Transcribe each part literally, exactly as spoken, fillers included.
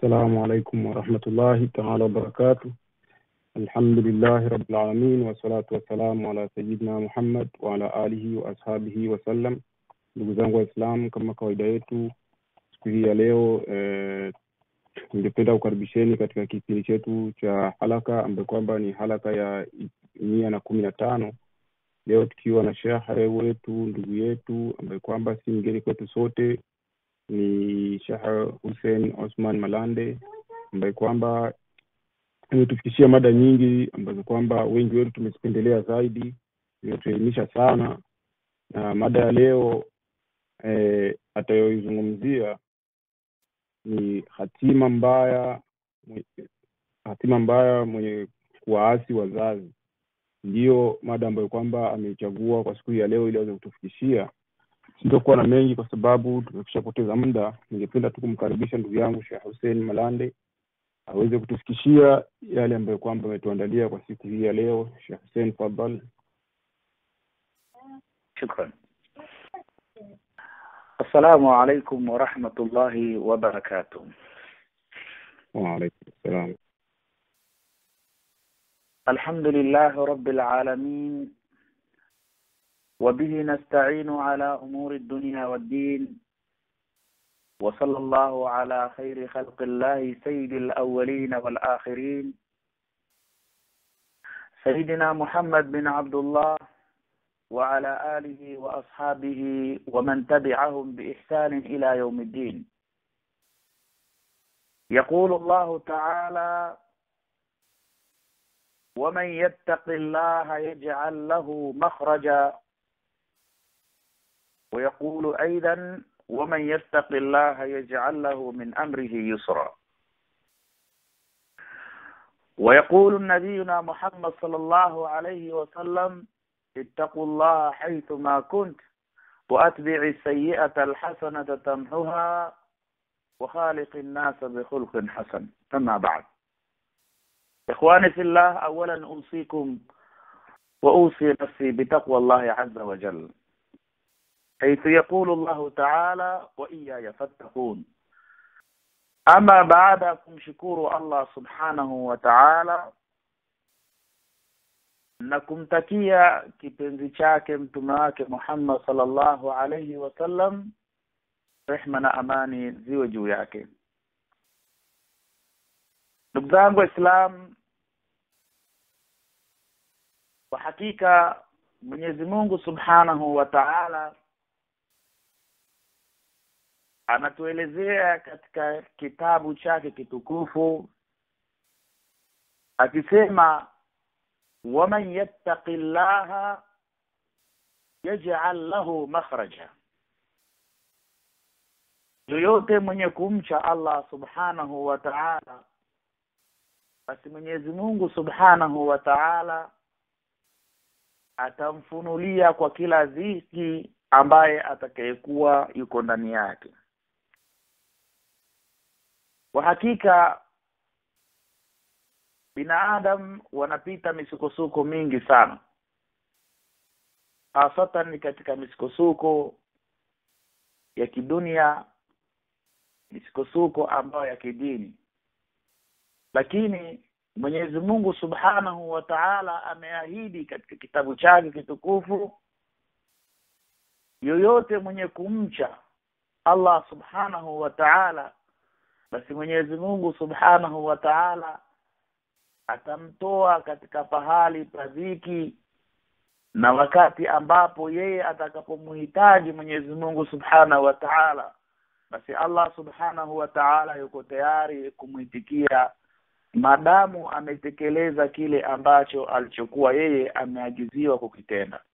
السلام عليكم ورحمة الله تعالى وبركاته. الحمد لله رب العالمين والصلاة والسلام على سيدنا Muhammad wa ala alihi wa ashabihi wa sallam. Ndugu zangu Waislamu, kama kawaida yetu siku hii ya leo eh, ningependa kukaribisheni katika kipindi chetu cha halaka ambayo kwamba ni halaka ya mia na kumi na tano. Leo tukiwa na Sheikh wetu, ndugu yetu ambaye kwamba si mgeni kwetu sote, ni Sheikh Hussein Osman Malande, ambaye kwamba tufikishia mada nyingi ambazo kwamba wengi wetu tumezipendelea zaidi, imetuelimisha sana. Na mada ya leo eh atayoizungumzia ni hatima mbaya hatima mbaya mwenye kuwaasi wazazi. Ndio mada ambayo kwamba ameichagua kwa siku ya leo ili aweze kutufikishia. Sitakuwa na mengi kwa sababu tumekishapoteza muda. Ningependa tu kumkaribisha ndugu yangu Sheikh Hussein Malande aweze kutufikishia yale ambayo kwamba ametuandalia kwa siku hii ya leo. Sheikh Hussein, fadhali. Shukran. Assalamu alaykum wa rahmatullahi wa barakatuh. Wa alaykum assalam. Alhamdulillah rabbil alamin. وبه نستعين على أمور الدنيا والدين وصلى الله على خير خلق الله سيد الأولين والآخرين سيدنا محمد بن عبد الله وعلى آله وأصحابه ومن تبعهم بإحسان إلى يوم الدين. يقول الله تعالى: ومن يتق الله يجعل له مخرجا. ويقول أيضا: ومن يتق الله يجعل له من أمره يسرا. ويقول نبينا محمد صلى الله عليه وسلم: اتقوا الله حيثما كنت وأتبع السيئة الحسنة تمحها وخالق الناس بخلق حسن. أما بعد، إخواني في الله، أولا أوصيكم وأوصي نفسي بتقوى الله عز وجل، حيث يقول الله تعالى: وإياي فاتقون. أما بعد، kumshukuru Allah subhanahu wa ta'ala na kumtakia kipenzi chake mtume wake Muhammad sallallahu alayhi wasallam rehma na amani ziwe juu yake. Ndugu zangu Waislamu, kwa hakika Mwenyezi Mungu subhanahu wa ta'ala anatuelezea katika kitabu chake kitukufu akisema: waman yattaqillaha yaj'al lahu makhraja. Yoyote mwenye kumcha Allah subhanahu wa ta'ala, basi Mwenyezi Mungu subhanahu wa ta'ala atamfunulia kwa kila dhiki ambaye atakayekuwa yuko ndani yake. Kwa hakika binadamu wanapita misukosuko mingi sana, hasa ni katika misukosuko ya kidunia, misukosuko ambayo ya kidini. Lakini Mwenyezi Mungu subhanahu wa ta'ala ameahidi katika kitabu chake kitukufu, yoyote mwenye kumcha Allah subhanahu wa ta'ala, basi Mwenyezi Mungu subhanahu wa ta'ala atamtoa katika pahali pa dhiki, na wakati ambapo yeye atakapomhitaji Mwenyezi Mungu subhanahu wa ta'ala, basi Allah subhanahu wa ta'ala yuko tayari kumwitikia madamu ametekeleza kile ambacho alichokuwa yeye ameagiziwa kukitenda.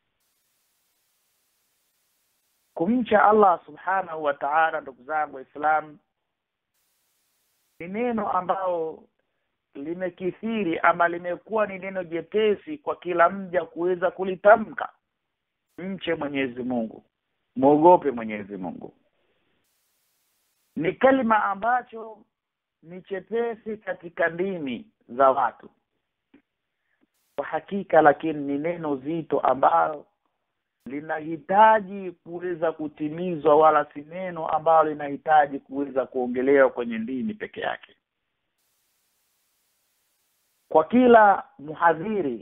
Kumcha Allah subhanahu wa ta'ala, ndugu zangu Waislamu, ni neno ambao limekithiri ama limekuwa ni neno jepesi kwa kila mja kuweza kulitamka. Mche Mwenyezi Mungu, muogope Mwenyezi Mungu. Ni kalima ambacho ni chepesi katika ndimi za watu kwa hakika, lakini ni neno zito ambalo linahitaji kuweza kutimizwa, wala si neno ambalo linahitaji kuweza kuongelewa kwenye dini peke yake. Kwa kila muhadhiri,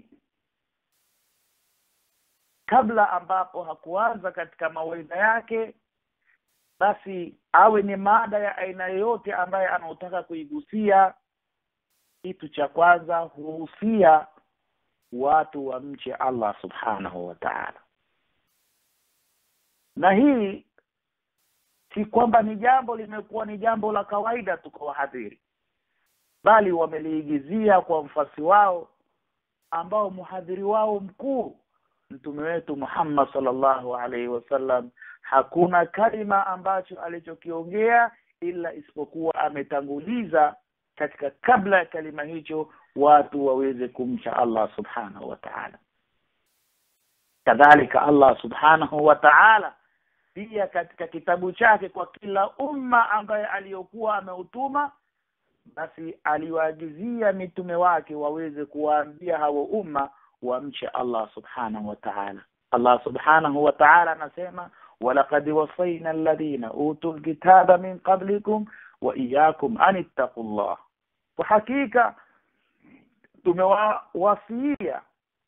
kabla ambapo hakuanza katika mawaidha yake, basi awe ni mada ya aina yoyote ambaye anaotaka kuigusia, kitu cha kwanza huhusia watu wamche Allah subhanahu wa ta'ala. Na hii si kwamba ni jambo limekuwa ni jambo la kawaida tu kwa wahadhiri, bali wameliigizia kwa mfasi wao ambao muhadhiri wao mkuu Mtume wetu Muhammad sallallahu alaihi wasallam hakuna kalima ambacho alichokiongea ila isipokuwa ametanguliza katika kabla ya kalima hicho watu waweze kumcha Allah subhanahu wa ta'ala. Kadhalika Allah subhanahu wa ta'ala pia katika kitabu chake kwa kila umma ambaye aliyokuwa ameutuma, basi aliwaagizia mitume wake waweze kuwaambia hao umma wamche Allah subhanahu wa ta'ala. Allah subhanahu wa ta'ala anasema, walaqad wasayna alladhina utul kitaba min qablikum wa iyyakum an ittaqullah. Kwa hakika tumewasia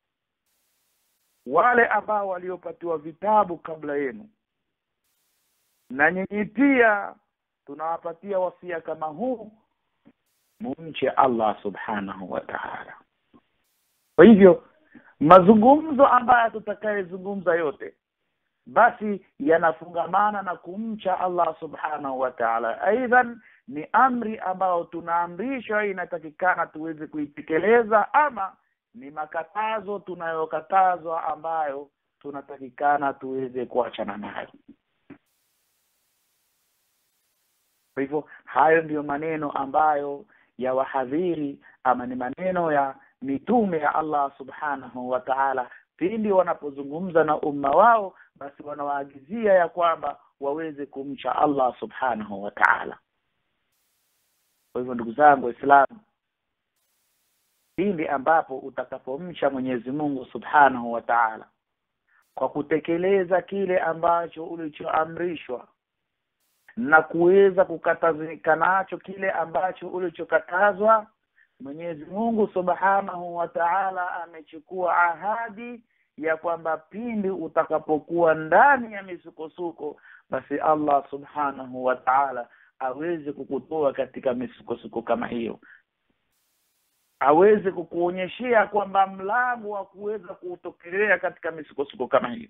wale ambao waliopatiwa vitabu kabla yenu, na nyinyi pia tunawapatia wasia kama huu, mumche Allah subhanahu wa ta'ala. Kwa hivyo mazungumzo ambayo tutakayezungumza yote basi yanafungamana na kumcha Allah subhanahu wa ta'ala. Aidha ni amri ambayo tunaamrishwa inatakikana tuweze kuitekeleza, ama ni makatazo tunayokatazwa ambayo tunatakikana tuweze kuachana nayo. Kwa hivyo hayo ndiyo maneno ambayo ya wahadhiri, ama ni maneno ya mitume ya Allah subhanahu wa ta'ala pindi wanapozungumza na umma wao, basi wanawaagizia ya kwamba waweze kumcha Allah subhanahu wa ta'ala. Kwa hivyo ndugu zangu Waislamu, pindi ambapo utakapomcha Mwenyezi Mungu subhanahu wa ta'ala kwa kutekeleza kile ambacho ulichoamrishwa na kuweza kukatazika nacho kile ambacho ulichokatazwa, Mwenyezi Mungu subhanahu wa ta'ala amechukua ahadi ya kwamba pindi utakapokuwa ndani ya misukosuko, basi Allah subhanahu wa ta'ala aweze kukutoa katika misukosuko kama hiyo, aweze kukuonyeshia kwamba mlango wa kuweza kutokelea katika misukosuko kama hiyo.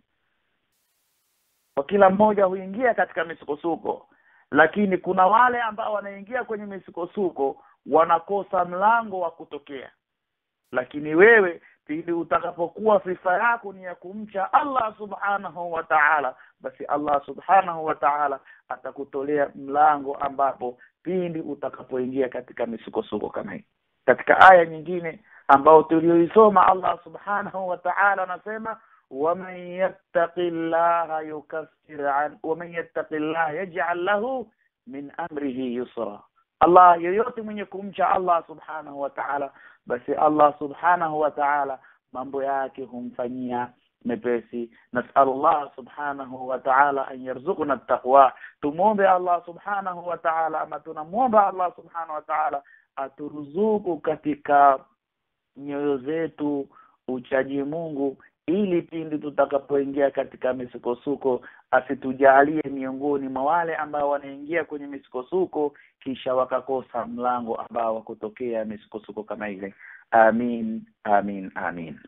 Kwa kila mmoja huingia katika misukosuko, lakini kuna wale ambao wanaingia kwenye misukosuko wanakosa mlango wa kutokea. Lakini wewe pindi utakapokuwa sifa yako ni ya kumcha Allah subhanahu wa ta'ala, basi Allah subhanahu wa ta'ala atakutolea mlango ambapo pindi utakapoingia katika misukosuko kama hii. Katika aya nyingine ambao tulioisoma, Allah subhanahu wa ta'ala anasema, وَمَنْ يَتَّقِ اللَّهَ يُكَفِّرْ عَنْهُ وَمَنْ يَتَّقِ اللَّهَ يَجْعَلْ لَهُ مِنْ أَمْرِهِ يُسْرًا. Allah, yoyote mwenye kumcha Allah subhanahu wa ta'ala, basi Allah subhanahu wa ta'ala mambo yake humfanyia mepesi. Nas'alullah subhanahu wa ta'ala an yarzuqna at-taqwa. Tumuombe Allah subhanahu wa ta'ala, ama tunamuomba Allah subhanahu wa ta'ala aturuzuku katika nyoyo zetu uchaji Mungu, ili pindi tutakapoingia katika misukosuko asitujalie miongoni mwa wale ambao wanaingia kwenye misukosuko kisha wakakosa mlango ambao wa kutokea misukosuko kama ile. Amin, amin, amin.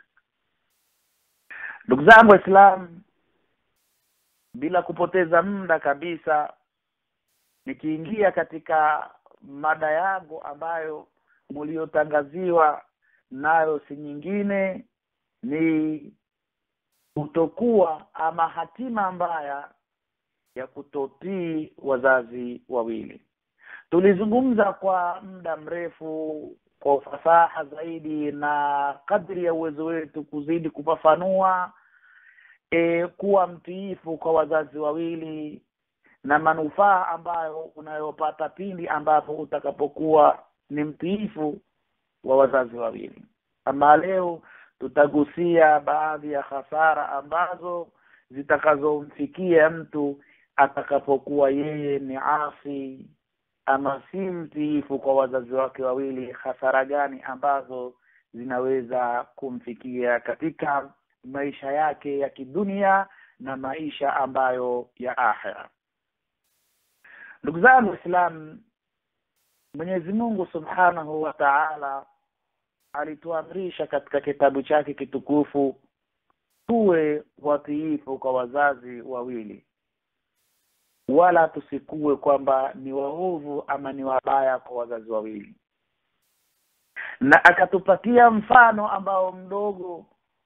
Ndugu zangu Waislamu, bila kupoteza muda kabisa, nikiingia katika mada yangu ambayo mliotangaziwa nayo si nyingine ni kutokuwa ama hatima mbaya ya kutotii wazazi wawili. Tulizungumza kwa muda mrefu kwa ufasaha zaidi na kadri ya uwezo wetu kuzidi kufafanua e, kuwa mtiifu kwa wazazi wawili na manufaa ambayo unayopata pindi ambapo utakapokuwa ni mtiifu wa wazazi wawili. Ama leo tutagusia baadhi ya hasara ambazo zitakazomfikia mtu atakapokuwa yeye ni asi ama si mtiifu kwa wazazi wake wawili, hasara gani ambazo zinaweza kumfikia katika maisha yake ya kidunia na maisha ambayo ya akhera. Ndugu zangu Waislamu, Mwenyezi Mungu Subhanahu wa Ta'ala alituamrisha katika kitabu chake kitukufu tuwe watiifu kwa wazazi wawili, wala tusikue kwamba ni waovu ama ni wabaya kwa wazazi wawili. Na akatupatia mfano ambao mdogo,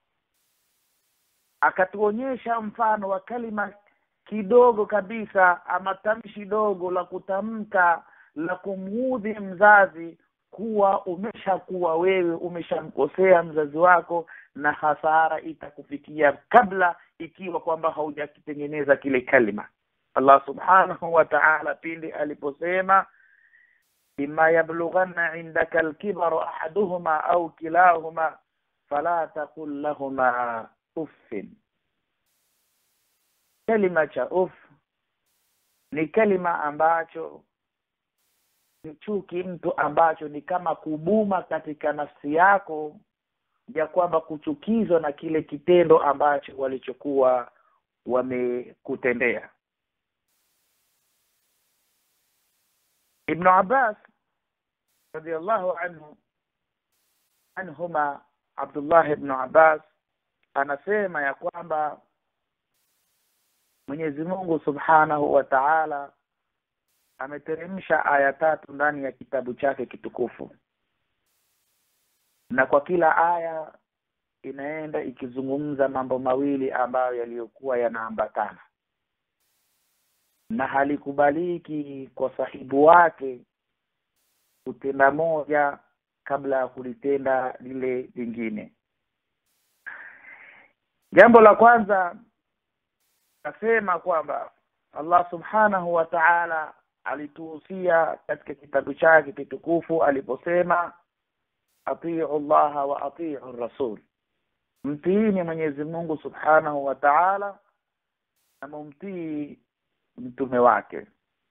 akatuonyesha mfano wa kalima kidogo kabisa ama tamshi dogo la kutamka la kumuudhi mzazi, kuwa umeshakuwa wewe umeshamkosea mzazi wako na hasara itakufikia kabla ikiwa kwamba haujakitengeneza kile kalima. Allah Subhanahu wa Ta'ala pindi aliposema imma yablughanna indaka al-kibaru ahaduhuma au kilahuma fala taqul lahumā uffin. Kalima cha uff ni kalima ambacho ni chuki mtu, ambacho ni kama kubuma katika nafsi yako ya kwamba kuchukizwa na kile kitendo ambacho walichokuwa wamekutendea. Ibn Abbas radiyallahu anhu anhuma, Abdullah ibn Abbas anasema ya kwamba Mwenyezi Mungu Subhanahu wa Ta'ala ameteremsha aya tatu ndani ya kitabu chake kitukufu, na kwa kila aya inaenda ikizungumza mambo mawili ambayo yaliyokuwa yanaambatana, na halikubaliki kwa sahibu wake kutenda moja kabla ya kulitenda lile lingine. Jambo la kwanza nasema kwamba Allah Subhanahu wa Ta'ala alituhusia katika kitabu chake kitukufu aliposema atii'u Allah wa atii'u Rasul, mtiini Mwenyezi Mungu Subhanahu wa Ta'ala na mumtii mtume wake.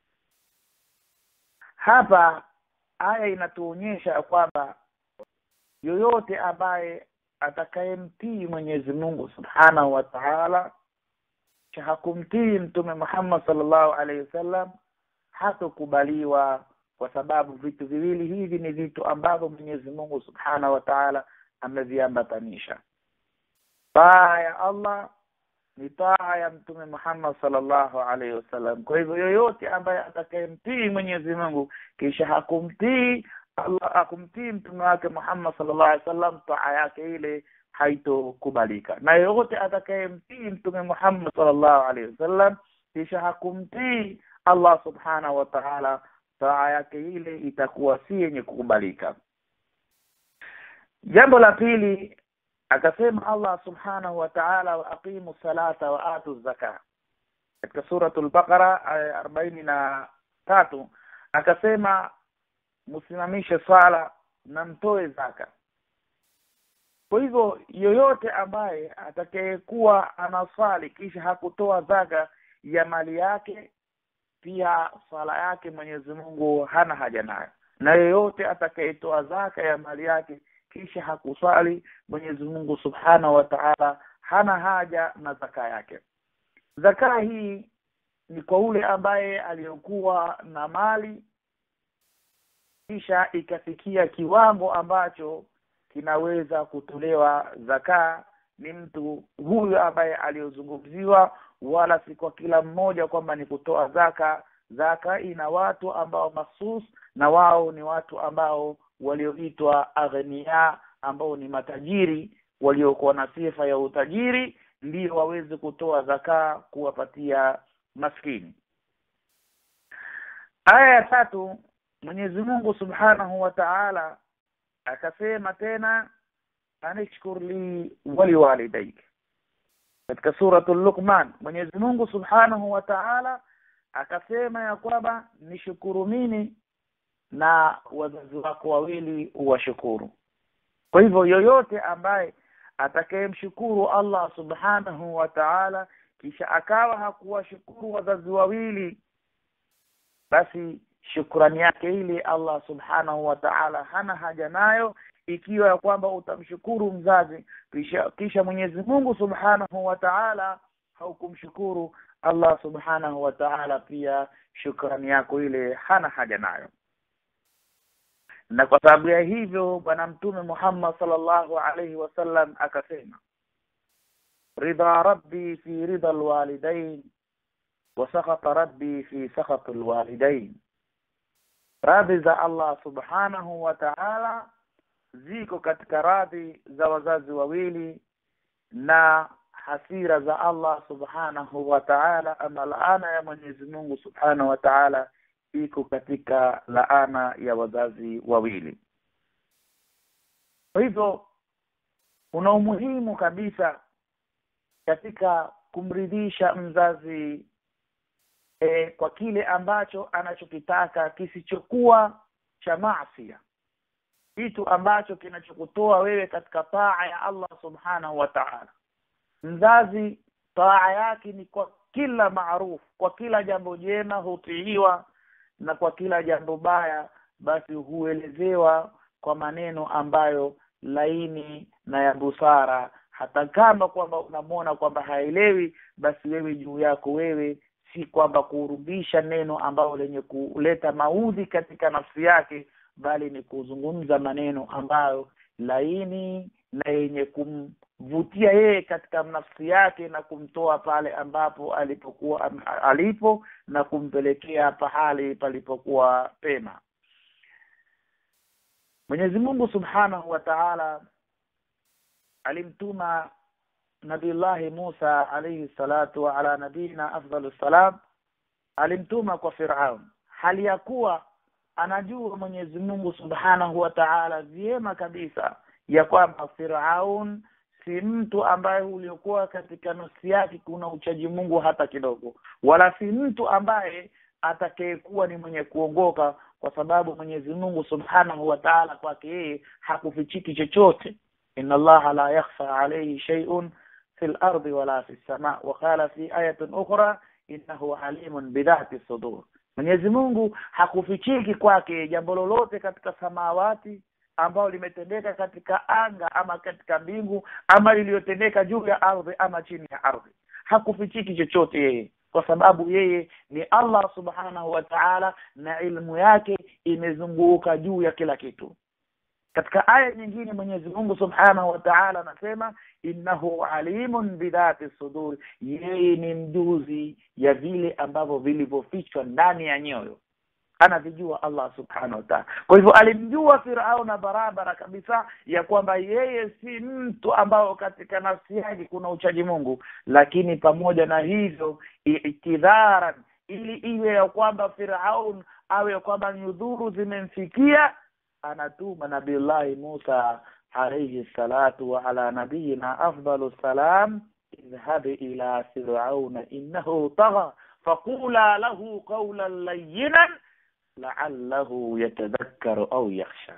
Hapa aya inatuonyesha kwamba yoyote ambaye atakayemtii Mwenyezi Mungu Subhanahu wa Ta'ala cha hakumtii mtume Muhammad sallallahu alaihi wasallam hatokubaliwa, kwa sababu vitu viwili hivi ni vitu ambavyo Mwenyezi Mungu Subhanahu wa Ta'ala ameviambatanisha. Taa ya Allah ni taa ya mtume Muhammad sallallahu alaihi wasallam. Kwa hivyo yoyote ambaye atakayemtii Mwenyezi Mungu kisha hakumtii Allah, hakumtii mtume wake Muhammad sallallahu alaihi wasallam, taa yake ile haitokubalika. Na yoyote atakayemtii mtume Muhammad sallallahu alaihi wasallam kisha hakumtii Allah Subhanahu wa Ta'ala, taa yake ile itakuwa si yenye kukubalika. Jambo la pili, akasema Allah Subhanahu wa Ta'ala wa aqimu salata wa atu zaka, katika suratul Baqara aya arobaini na tatu akasema msimamishe swala na mtoe zaka. Kwa hivyo yoyote ambaye atakayekuwa anaswali kisha hakutoa zaka ya mali yake, pia swala yake Mwenyezi Mungu hana haja nayo. Na yoyote atakayetoa zaka ya mali yake kisha hakuswali, Mwenyezi Mungu Subhanahu wa Ta'ala hana haja na zaka yake. Zaka hii ni kwa ule ambaye aliyokuwa na mali kisha ikafikia kiwango ambacho kinaweza kutolewa zaka. Ni mtu huyu ambaye aliyozungumziwa, wala si kwa kila mmoja kwamba ni kutoa zaka. Zaka ina watu ambao mahsus, na wao ni watu ambao walioitwa aghnia, ambao ni matajiri waliokuwa na sifa ya utajiri, ndio waweze kutoa zaka kuwapatia maskini. Aya ya tatu, Mwenyezi Mungu Subhanahu wa Ta'ala akasema tena anishkur li wali walidayk, katika suratul Luqman Mwenyezi Mungu Subhanahu wa Ta'ala akasema ya kwamba nishukuru mimi na wazazi wako wawili uwashukuru. Kwa hivyo yoyote ambaye atakayemshukuru Allah Subhanahu wa Ta'ala kisha akawa hakuwashukuru wazazi wawili, basi shukrani yake ile Allah subhanahu wa ta'ala hana haja nayo, ikiwa ya kwamba utamshukuru mzazi kisha, kisha Mwenyezi Mungu subhanahu wa ta'ala haukumshukuru Allah subhanahu wa ta'ala, pia shukrani yako ile hana haja nayo. Na kwa sababu ya hivyo bwana Mtume Muhammad sallallahu alaihi wasallam akasema, ridha rabbi fi ridha alwalidain wa sakhata rabbi fi sakhati alwalidain, radhi za Allah subhanahu wa ta'ala ziko katika radhi za wazazi wawili, na hasira za Allah subhanahu wa ta'ala ama laana ya Mwenyezi Mungu subhanahu wa ta'ala iko katika laana ya wazazi wawili. Kwa hivyo kuna umuhimu kabisa katika kumridhisha mzazi e, kwa kile ambacho anachokitaka kisichokuwa cha maasi, kitu ambacho kinachokutoa wewe katika taa ya Allah subhanahu wa ta'ala. Mzazi taa yake ni kwa kila maarufu, kwa kila jambo jema hutiiwa, na kwa kila jambo baya basi huelezewa kwa maneno ambayo laini na ya busara. Hata kama kwamba unamwona kwamba haelewi, basi wewe juu yako wewe si kwamba kurudisha neno ambalo lenye kuleta maudhi katika nafsi yake, bali ni kuzungumza maneno ambayo laini na yenye kumvutia yeye katika nafsi yake na kumtoa pale ambapo alipokuwa alipo na kumpelekea pahali palipokuwa pema. Mwenyezi Mungu subhanahu wa ta'ala alimtuma Nabiillahi Musa alayhi salatu wa ala nabina afdalus salam, alimtuma kwa Firaun, hali ya kuwa anajua Mwenyezi Mungu subhanahu wa ta'ala vyema kabisa ya kwamba Firaun si mtu ambaye uliokuwa katika nafsi yake kuna uchaji Mungu hata kidogo, wala si mtu ambaye atakayekuwa ni mwenye kuongoka, kwa sababu Mwenyezi Mungu subhanahu wa ta'ala kwake yeye hakufichiki chochote. inna Allaha la yakhfa alayhi shay'un fil ardi wala fis sama', wa qala fi ayatin ukhra innahu alimun bidhati sudur. Mwenyezi Mungu hakufichiki kwake jambo lolote katika samawati ambao limetendeka katika anga ama katika mbingu ama liliyotendeka juu ya ardhi ama chini ya ardhi. Hakufichiki chochote yeye, kwa sababu yeye ni Allah subhanahu wa ta'ala na ilmu yake imezunguka juu ya kila kitu. Katika aya nyingine Mwenyezi Mungu subhanahu wa ta'ala anasema innahu alimun bidhati sudur, yeye ni mjuzi ya vile ambavyo vilivyofichwa ndani ya nyoyo, anavijua Allah subhanahu wa ta'ala. Kwa hivyo alimjua Firauna barabara kabisa ya kwamba yeye si mtu ambao katika nafsi yake kuna uchaji Mungu, lakini pamoja na hivyo itidharan, ili iwe ya kwamba Firaun awe kwamba nyudhuru zimemfikia, anatuma Nabiillahi Musa alayhi salatu wa ala nabiyina afdalus salam, idhhab ila fir'auna innahu tagha faqula lahu qawlan layyinan la'allahu yatadhakkaru au yakhsha.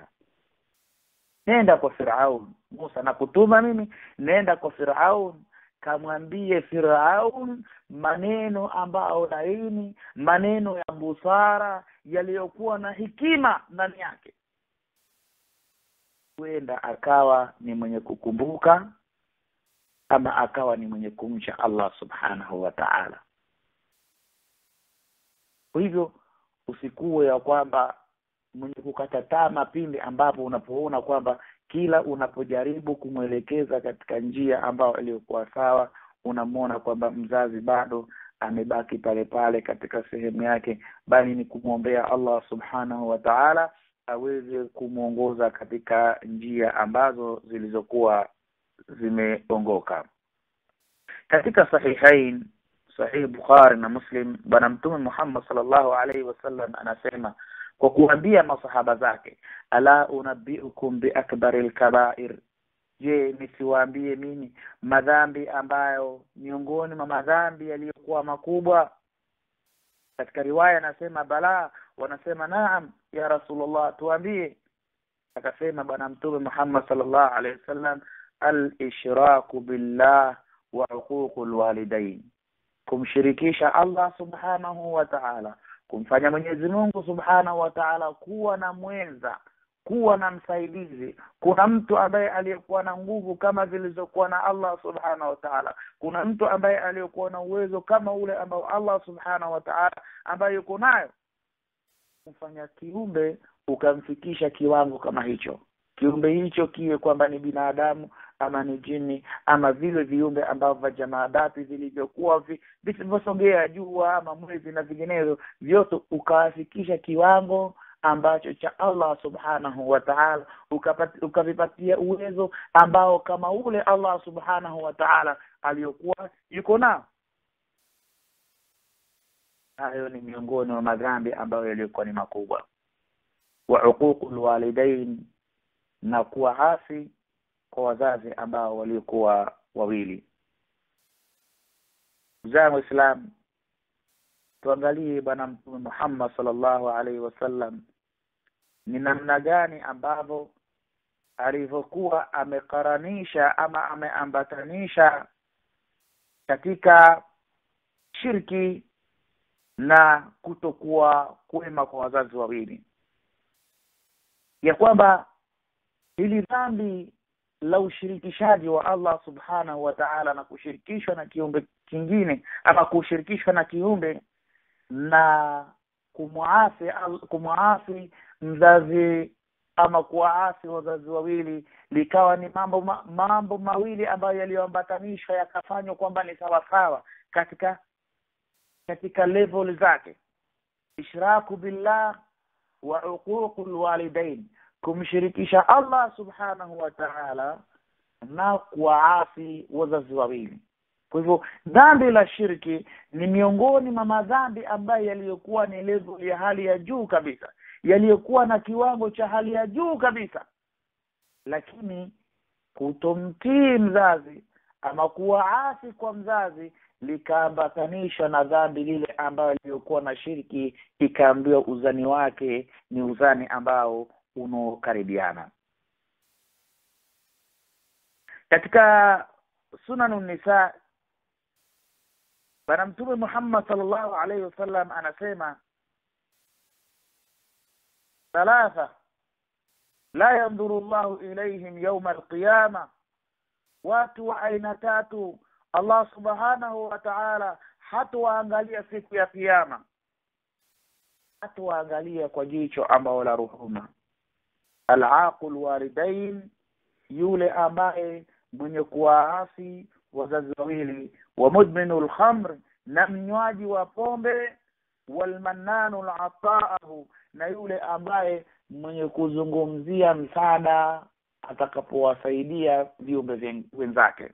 Nenda kwa Firaun, Musa nakutuma mimi, nenda kwa Firaun, kamwambie Firaun maneno ambao laini, maneno ya busara yaliyokuwa na hikima ndani yake, huenda akawa ni mwenye kukumbuka ama akawa ni mwenye kumcha Allah subhanahu wa ta'ala. Kwa hivyo usikuwe ya kwamba mwenye kukata tamaa pindi ambapo unapoona kwamba kila unapojaribu kumwelekeza katika njia ambayo iliyokuwa sawa, unamwona kwamba mzazi bado amebaki pale pale katika sehemu yake, bali ni kumwombea Allah subhanahu wa ta'ala aweze kumuongoza katika njia ambazo zilizokuwa zimeongoka. Katika sahihain, sahih Bukhari na Muslim, bwana Mtume Muhammad sallallahu alaihi wasallam anasema kwa kuambia masahaba zake, ala unabbiukum bi akbaril kaba'ir, je nisiwaambie mimi madhambi ambayo miongoni mwa madhambi yaliyokuwa makubwa? Katika riwaya anasema bala, wanasema naam ya Rasulullah, tuambie. Akasema bwana Mtume Muhammad sallallahu alaihi wasallam, al-ishraku billah wa uququl walidain, kumshirikisha Allah subhanahu wa ta'ala, kumfanya Mwenyezi Mungu subhanahu wa ta'ala kuwa na mwenza, kuwa na msaidizi. Kuna mtu ambaye aliyekuwa na nguvu kama zilizokuwa na Allah subhanahu wa ta'ala. Kuna mtu ambaye aliyekuwa na uwezo kama ule ambao Allah subhanahu wa ta'ala ambaye yuko nayo. Kumfanya kiumbe ukamfikisha kiwango kama hicho. Kiumbe hicho kiwe kwamba ni binadamu ama ni jini ama vile viumbe ambavyo jamaadati vilivyokuwa visivyosogea jua ama mwezi na vinginevyo, vyote ukawafikisha kiwango ambacho cha Allah subhanahu wa ta'ala, ukavipatia uwezo ambao kama ule Allah subhanahu wa ta'ala aliyokuwa yuko nao. Hayo ni miongoni mwa madhambi ambayo yalikuwa ni makubwa. Wa uququl walidain, na kuwa hasi kwa wazazi ambao walikuwa wawili. Zangu Islam, tuangalie bwana Mtume Muhammad sallallahu alaihi wasallam ni namna gani ambavyo alivyokuwa amekaranisha ama ameambatanisha katika shirki na kutokuwa kwema kwa wazazi wawili, ya kwamba hili dhambi la ushirikishaji wa Allah subhanahu wa ta'ala na kushirikishwa na kiumbe kingine ama kushirikishwa na kiumbe na kumuasi kumuasi mzazi ama kuasi wazazi wawili, likawa ni mambo ma, mambo mawili ambayo yaliyoambatanishwa yakafanywa kwamba ni sawa sawa katika katika level zake. Ishraku billah wa uququl walidain, kumshirikisha Allah subhanahu wa ta'ala na kuasi wazazi wawili. Kwa hivyo dhambi la shirki ni miongoni mwa madhambi ambayo yaliyokuwa ni level ya hali ya juu kabisa, yaliyokuwa na kiwango cha hali ya juu kabisa. Lakini kutomtii mzazi ama kuasi kwa mzazi likaambatanishwa na dhambi lile ambayo iliyokuwa na shirki, ikaambiwa uzani wake ni uzani ambao unaokaribiana. Katika Sunanun Nisa, bwana Mtume Muhammad sallallahu alaihi wasallam anasema, thalatha la yanzuru Allahu ilayhim yawm al-qiyama, watu wa aina tatu Allah subhanahu wa ta'ala hatuwaangalia siku ya kiyama, hatuwaangalia kwa jicho ambao la ruhuma. Al-aqul walidain, yule ambaye mwenye kuwaasi wazazi wawili, wa mudminul khamr, na mnywaji wa pombe, wal mannanul ata'ahu, na yule ambaye mwenye kuzungumzia msaada atakapowasaidia viumbe wenzake.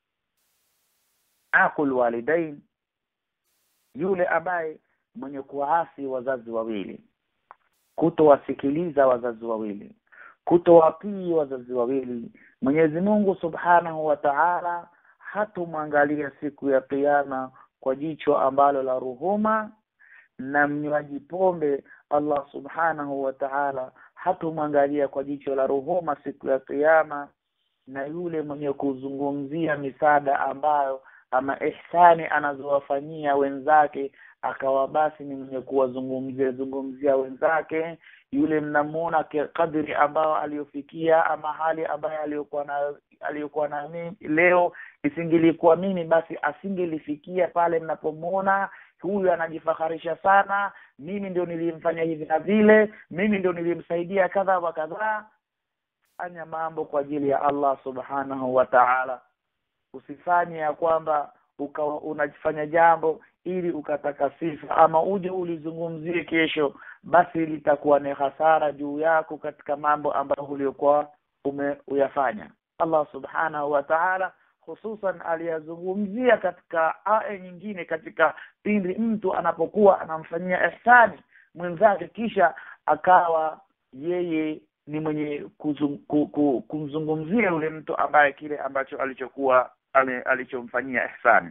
Aqul walidain, yule ambaye mwenye kuasi wazazi wawili, kutowasikiliza wazazi wawili, kutowatii wazazi wawili, Mwenyezi Mungu subhanahu wa ta'ala hatumwangalia siku ya kiyama kwa jicho ambalo la ruhuma. Na mnywaji pombe, Allah subhanahu wa ta'ala hatumwangalia kwa jicho la ruhuma siku ya kiyama. Na yule mwenye kuzungumzia misaada ambayo ama ihsani anazowafanyia wenzake, akawa basi ni mwenye kuwazungumzia zungumzia wenzake, yule mnamuona kadri ambao aliyofikia ama hali ambayo aliyokuwa na aliyokuwa na mimi leo, isingilikuwa mimi basi asingelifikia pale. Mnapomuona huyu anajifaharisha sana, mimi ndio nilimfanya hivi na vile, mimi ndio nilimsaidia kadha wa kadha. Fanya mambo kwa ajili ya Allah subhanahu wa ta'ala. Usifanye ya kwamba ukawa unajifanya jambo ili ukataka sifa ama uje ulizungumzie kesho, basi litakuwa ni hasara juu yako katika mambo ambayo uliokuwa umeyafanya. Allah subhanahu wa ta'ala hususan aliyazungumzia katika aya nyingine, katika pindi mtu anapokuwa anamfanyia ihsani mwenzake kisha akawa yeye ni mwenye kuzung, kumzungumzia yule mtu ambaye kile ambacho alichokuwa alichomfanyia ihsani.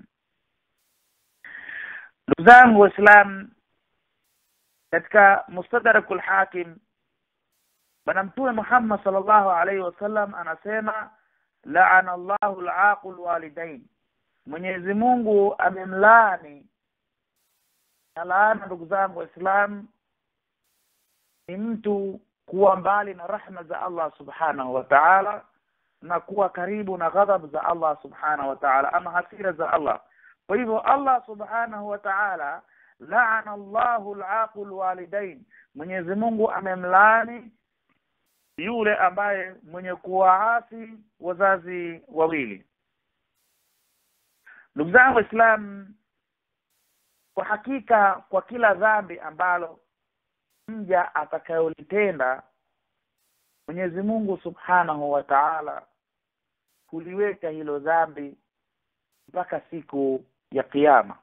Ndugu zangu Waislamu, katika Mustadrakul Hakim, bwana Mtume Muhammad sallallahu alaihi wasallam anasema, la'ana Allahu al-aqul walidain, Mwenyezi Mungu amemlaani. Na laana, ndugu zangu Waislamu, ni mtu kuwa mbali na rahma za Allah subhanahu wa ta'ala na kuwa karibu na ghadhab za Allah subhanahu wa ta'ala, ama hasira za Allah. Kwa hivyo Allah subhanahu wa ta'ala laana Allahu al-aqul walidain, Mwenyezi Mungu amemlaani yule ambaye mwenye kuwaasi wazazi wawili. Ndugu zangu Waislamu, kwa hakika kwa kila dhambi ambalo mja atakayolitenda, Mwenyezi Mungu subhanahu wa ta'ala huliweka hilo dhambi mpaka siku ya kiyama.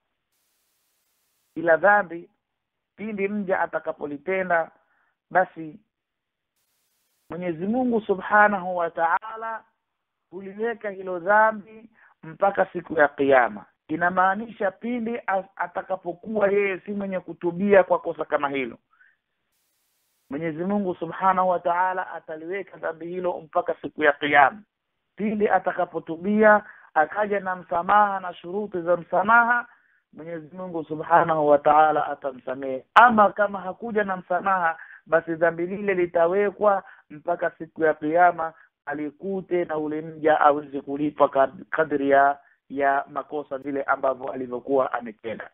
Ila dhambi pindi mja atakapolitenda, basi Mwenyezi Mungu subhanahu wa ta'ala huliweka hilo dhambi mpaka siku ya kiyama. Inamaanisha pindi atakapokuwa yeye si mwenye kutubia kwa kosa kama hilo, Mwenyezi Mungu subhanahu wa ta'ala ataliweka dhambi hilo mpaka siku ya kiyama. Pindi atakapotubia akaja na msamaha na shuruti za msamaha, Mwenyezi Mungu subhanahu wa ta'ala atamsamehe. Ama kama hakuja na msamaha, basi dhambi lile litawekwa mpaka siku ya kiyama, alikute na ule mja aweze kulipa kadri ya ya makosa vile ambavyo alivyokuwa ametenda.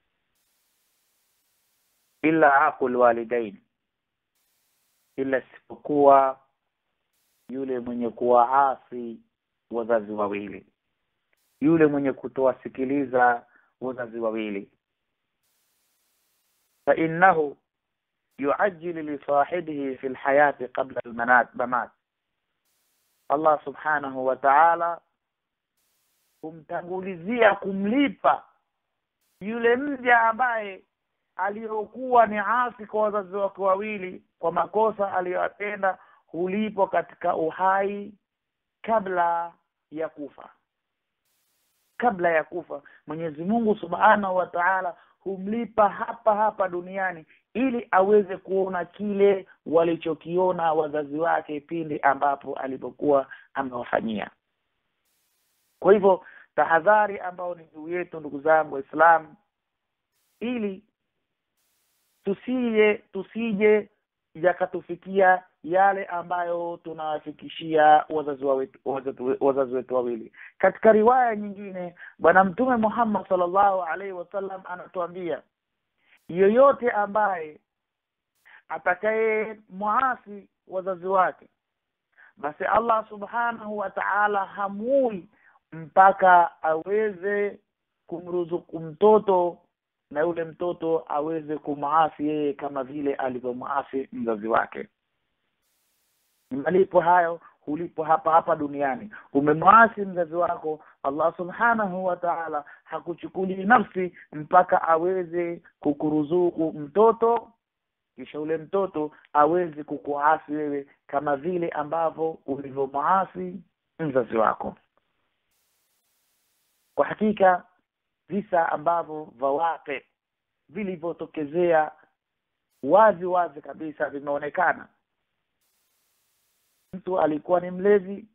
Illa aqul walidain, ila sipokuwa yule mwenye kuwaasi wazazi wawili, yule mwenye kutowasikiliza wazazi wawili. Fa innahu yuajjilu li sahibihi fi alhayati qabla almamat. Allah subhanahu wa ta'ala kumtangulizia kumlipa yule mja ambaye aliyokuwa ni asi kwa wazazi wake wawili kwa makosa aliyotenda, hulipo katika uhai kabla ya kufa. Kabla ya kufa Mwenyezi Mungu subhanahu wa ta'ala humlipa hapa hapa duniani, ili aweze kuona kile walichokiona wazazi wake pindi ambapo alipokuwa amewafanyia. Kwa hivyo tahadhari ambao ni juu yetu, ndugu zangu Waislamu, ili tusije tusije yakatufikia yale ambayo tunawafikishia wazazi wetu wazazi wetu wawili. Katika riwaya nyingine, Bwana Mtume Muhammad sallallahu alaihi wasallam anatuambia, yoyote ambaye atakaye muasi wazazi wake, basi Allah subhanahu wa ta'ala hamui mpaka aweze kumruzuku mtoto, na yule mtoto aweze kumuasi yeye kama vile alivyomuasi mzazi wake. Malipo hayo hulipo hapa hapa duniani. Umemuasi mzazi wako, Allah subhanahu wa ta'ala hakuchukuli nafsi mpaka aweze kukuruzuku mtoto, kisha ule mtoto aweze kukuasi wewe kama vile ambavyo ulivyomuasi mzazi wako. Kwa hakika visa ambavyo vawake vilivyotokezea wazi wazi kabisa vimeonekana. Mtu alikuwa ni mlezi,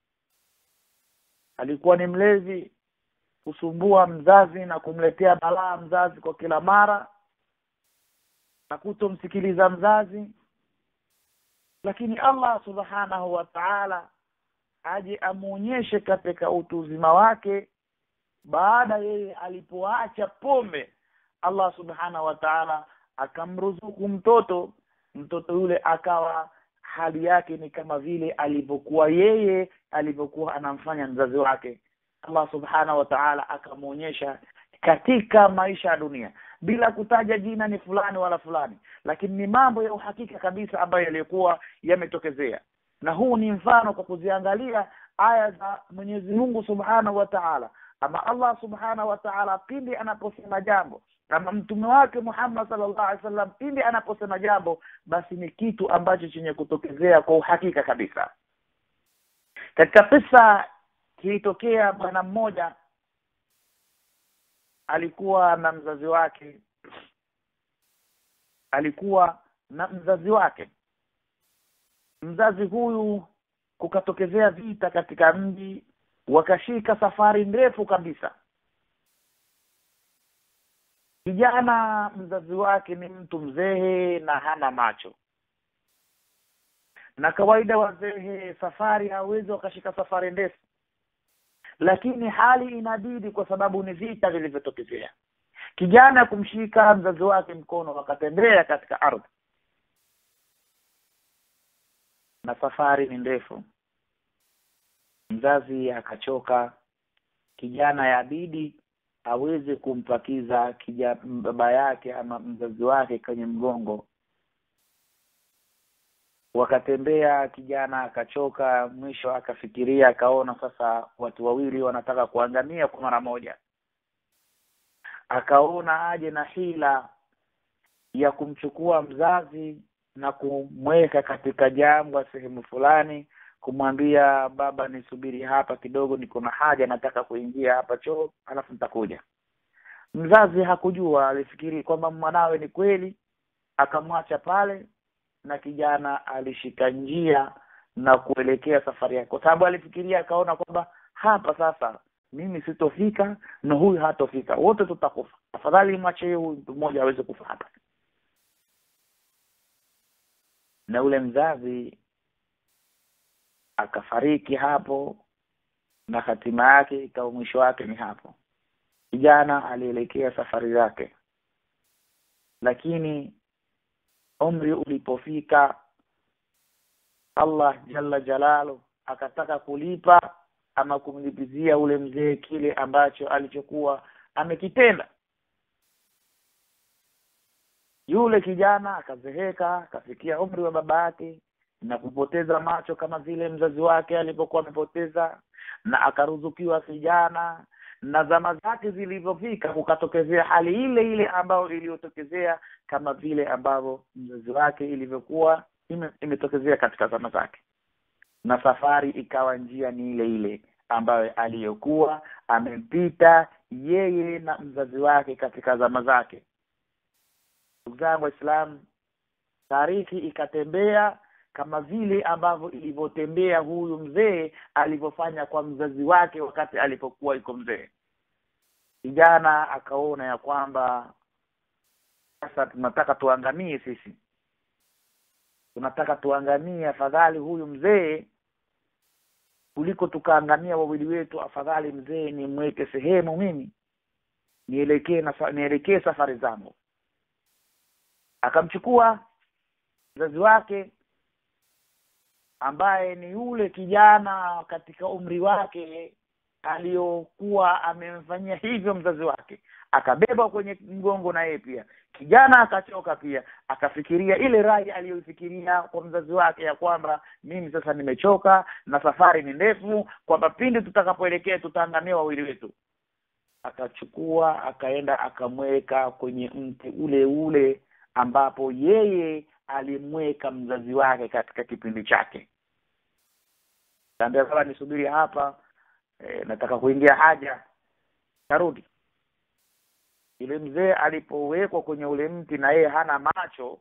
alikuwa ni mlezi kusumbua mzazi na kumletea balaa mzazi kwa kila mara na kutomsikiliza mzazi, lakini Allah subhanahu wa ta'ala aje amuonyeshe katika utu uzima wake, baada yeye alipoacha pombe, Allah subhanahu wa ta'ala akamruzuku mtoto. Mtoto yule akawa hali yake ni kama vile alivyokuwa yeye alivyokuwa anamfanya mzazi wake. Allah subhanahu wa ta'ala akamuonyesha katika maisha ya dunia, bila kutaja jina ni fulani wala fulani, lakini ni mambo ya uhakika kabisa ambayo yalikuwa yametokezea. Na huu ni mfano kwa kuziangalia aya za Mwenyezi Mungu subhanahu wa ta'ala. Ama Allah subhanahu wa ta'ala pindi anaposema jambo, kama mtume wake Muhammad sallallahu alaihi wasallam pindi anaposema jambo, basi ni kitu ambacho chenye kutokezea kwa uhakika kabisa. Katika kisa kilitokea bwana mmoja alikuwa na mzazi wake alikuwa na mzazi wake mzazi huyu kukatokezea vita katika mji, wakashika safari ndefu kabisa. Kijana mzazi wake ni mtu mzee na hana macho, na kawaida wazee safari hawezi wakashika safari ndefu, lakini hali inabidi kwa sababu ni vita vilivyotokezea. Kijana kumshika mzazi wake mkono wakatembea katika ardhi, na safari ni ndefu. Mzazi akachoka, kijana yabidi aweze kumpakiza kijana baba yake ama mzazi wake kwenye mgongo. Wakatembea, kijana akachoka, mwisho akafikiria, akaona sasa watu wawili wanataka kuangamia kwa mara moja. Akaona aje na hila ya kumchukua mzazi na kumweka katika jangwa sehemu fulani, kumwambia baba, nisubiri hapa kidogo, niko na haja, nataka kuingia hapa choo, alafu nitakuja. Mzazi hakujua, alifikiri kwamba mwanawe ni kweli, akamwacha pale, na kijana alishika njia na kuelekea safari yake, kwa sababu alifikiria, akaona kwamba hapa sasa mimi sitofika na huyu hatofika, wote tutakufa, afadhali mwache huyu mtu mmoja aweze kufa hapa. Na ule mzazi akafariki hapo, na hatima yake ikawa mwisho wake ni hapo. Kijana alielekea safari zake, lakini umri ulipofika, Allah jalla jalalu akataka kulipa ama kumlipizia ule mzee kile ambacho alichokuwa amekitenda. Yule kijana akazeheka, akafikia umri wa baba yake na kupoteza macho kama vile mzazi wake alipokuwa amepoteza, na akaruzukiwa kijana, na zama zake zilizofika kukatokezea hali ile ile ambayo iliyotokezea kama vile ambavyo mzazi wake ilivyokuwa imetokezea katika zama zake, na safari ikawa njia ni ile ile ambayo aliyokuwa amepita yeye na mzazi wake katika zama zake. Ndugu zangu Waislamu, tarihi ikatembea kama vile ambavyo ilivyotembea huyu mzee alivyofanya kwa mzazi wake wakati alipokuwa yuko mzee. Kijana akaona ya kwamba sasa tunataka tuangamie sisi, tunataka tuangamie, afadhali huyu mzee kuliko tukaangamia wawili wetu, afadhali mzee ni mweke sehemu, mimi nielekee na nielekee safari zangu. Akamchukua mzazi wake ambaye ni yule kijana katika umri wake aliyokuwa amemfanyia hivyo mzazi wake, akabeba kwenye mgongo, na yeye pia kijana akachoka pia, akafikiria ile rai aliyofikiria kwa mzazi wake ya kwamba mimi sasa nimechoka na safari ni ndefu, kwamba pindi tutakapoelekea tutaangamia wawili wetu. Akachukua akaenda akamweka kwenye mti ule ule ambapo yeye alimweka mzazi wake katika kipindi chake. Kaambia sasa nisubiri hapa, e, nataka kuingia haja, tarudi. Ile mzee alipowekwa kwenye ule mti na yeye hana macho,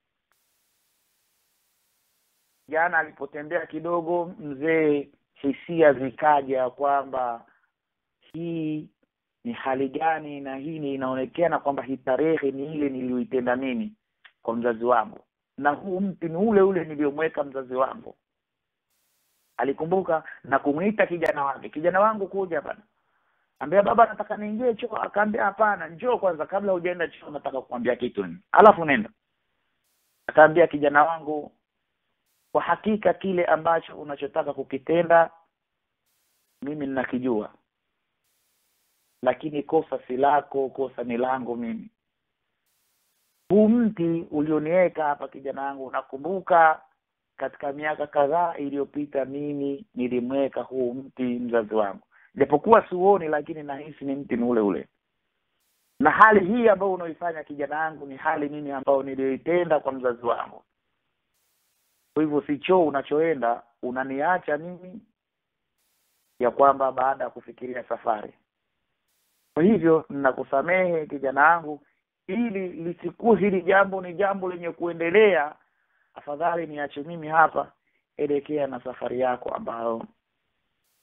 jana alipotembea kidogo, mzee hisia zikaja kwamba hii ni hali gani, na hii ni inaonekana kwamba hii tarehe ni ile niliyoitenda mimi kwa mzazi wangu, na huu mti ni ule ule niliyomweka mzazi wangu. Alikumbuka na kumuita kijana wake, kijana wangu kuja bana. Ambia baba nataka niingie choo. Akaambia hapana, njoo kwanza, kabla hujaenda choo nataka kukwambia kitu nini, alafu nenda. Akaambia kijana wangu, kwa hakika kile ambacho unachotaka kukitenda mimi ninakijua, lakini kosa si lako, kosa ni langu mimi. Huu mti ulioniweka hapa kijana wangu, nakumbuka katika miaka kadhaa iliyopita mimi nilimweka huu mti mzazi wangu, japokuwa siuoni, lakini nahisi ni mti ni ule ule. Na hali hii ambayo unaoifanya kijana wangu ni hali mimi ambayo niliyoitenda kwa mzazi wangu. Kwa hivyo si choo unachoenda unaniacha mimi ya kwamba baada ya kufikiria safari. Kwa hivyo ninakusamehe kijana wangu, ili lisikuwa hili jambo ni jambo lenye kuendelea, afadhali niache mimi hapa, elekea na safari yako ambayo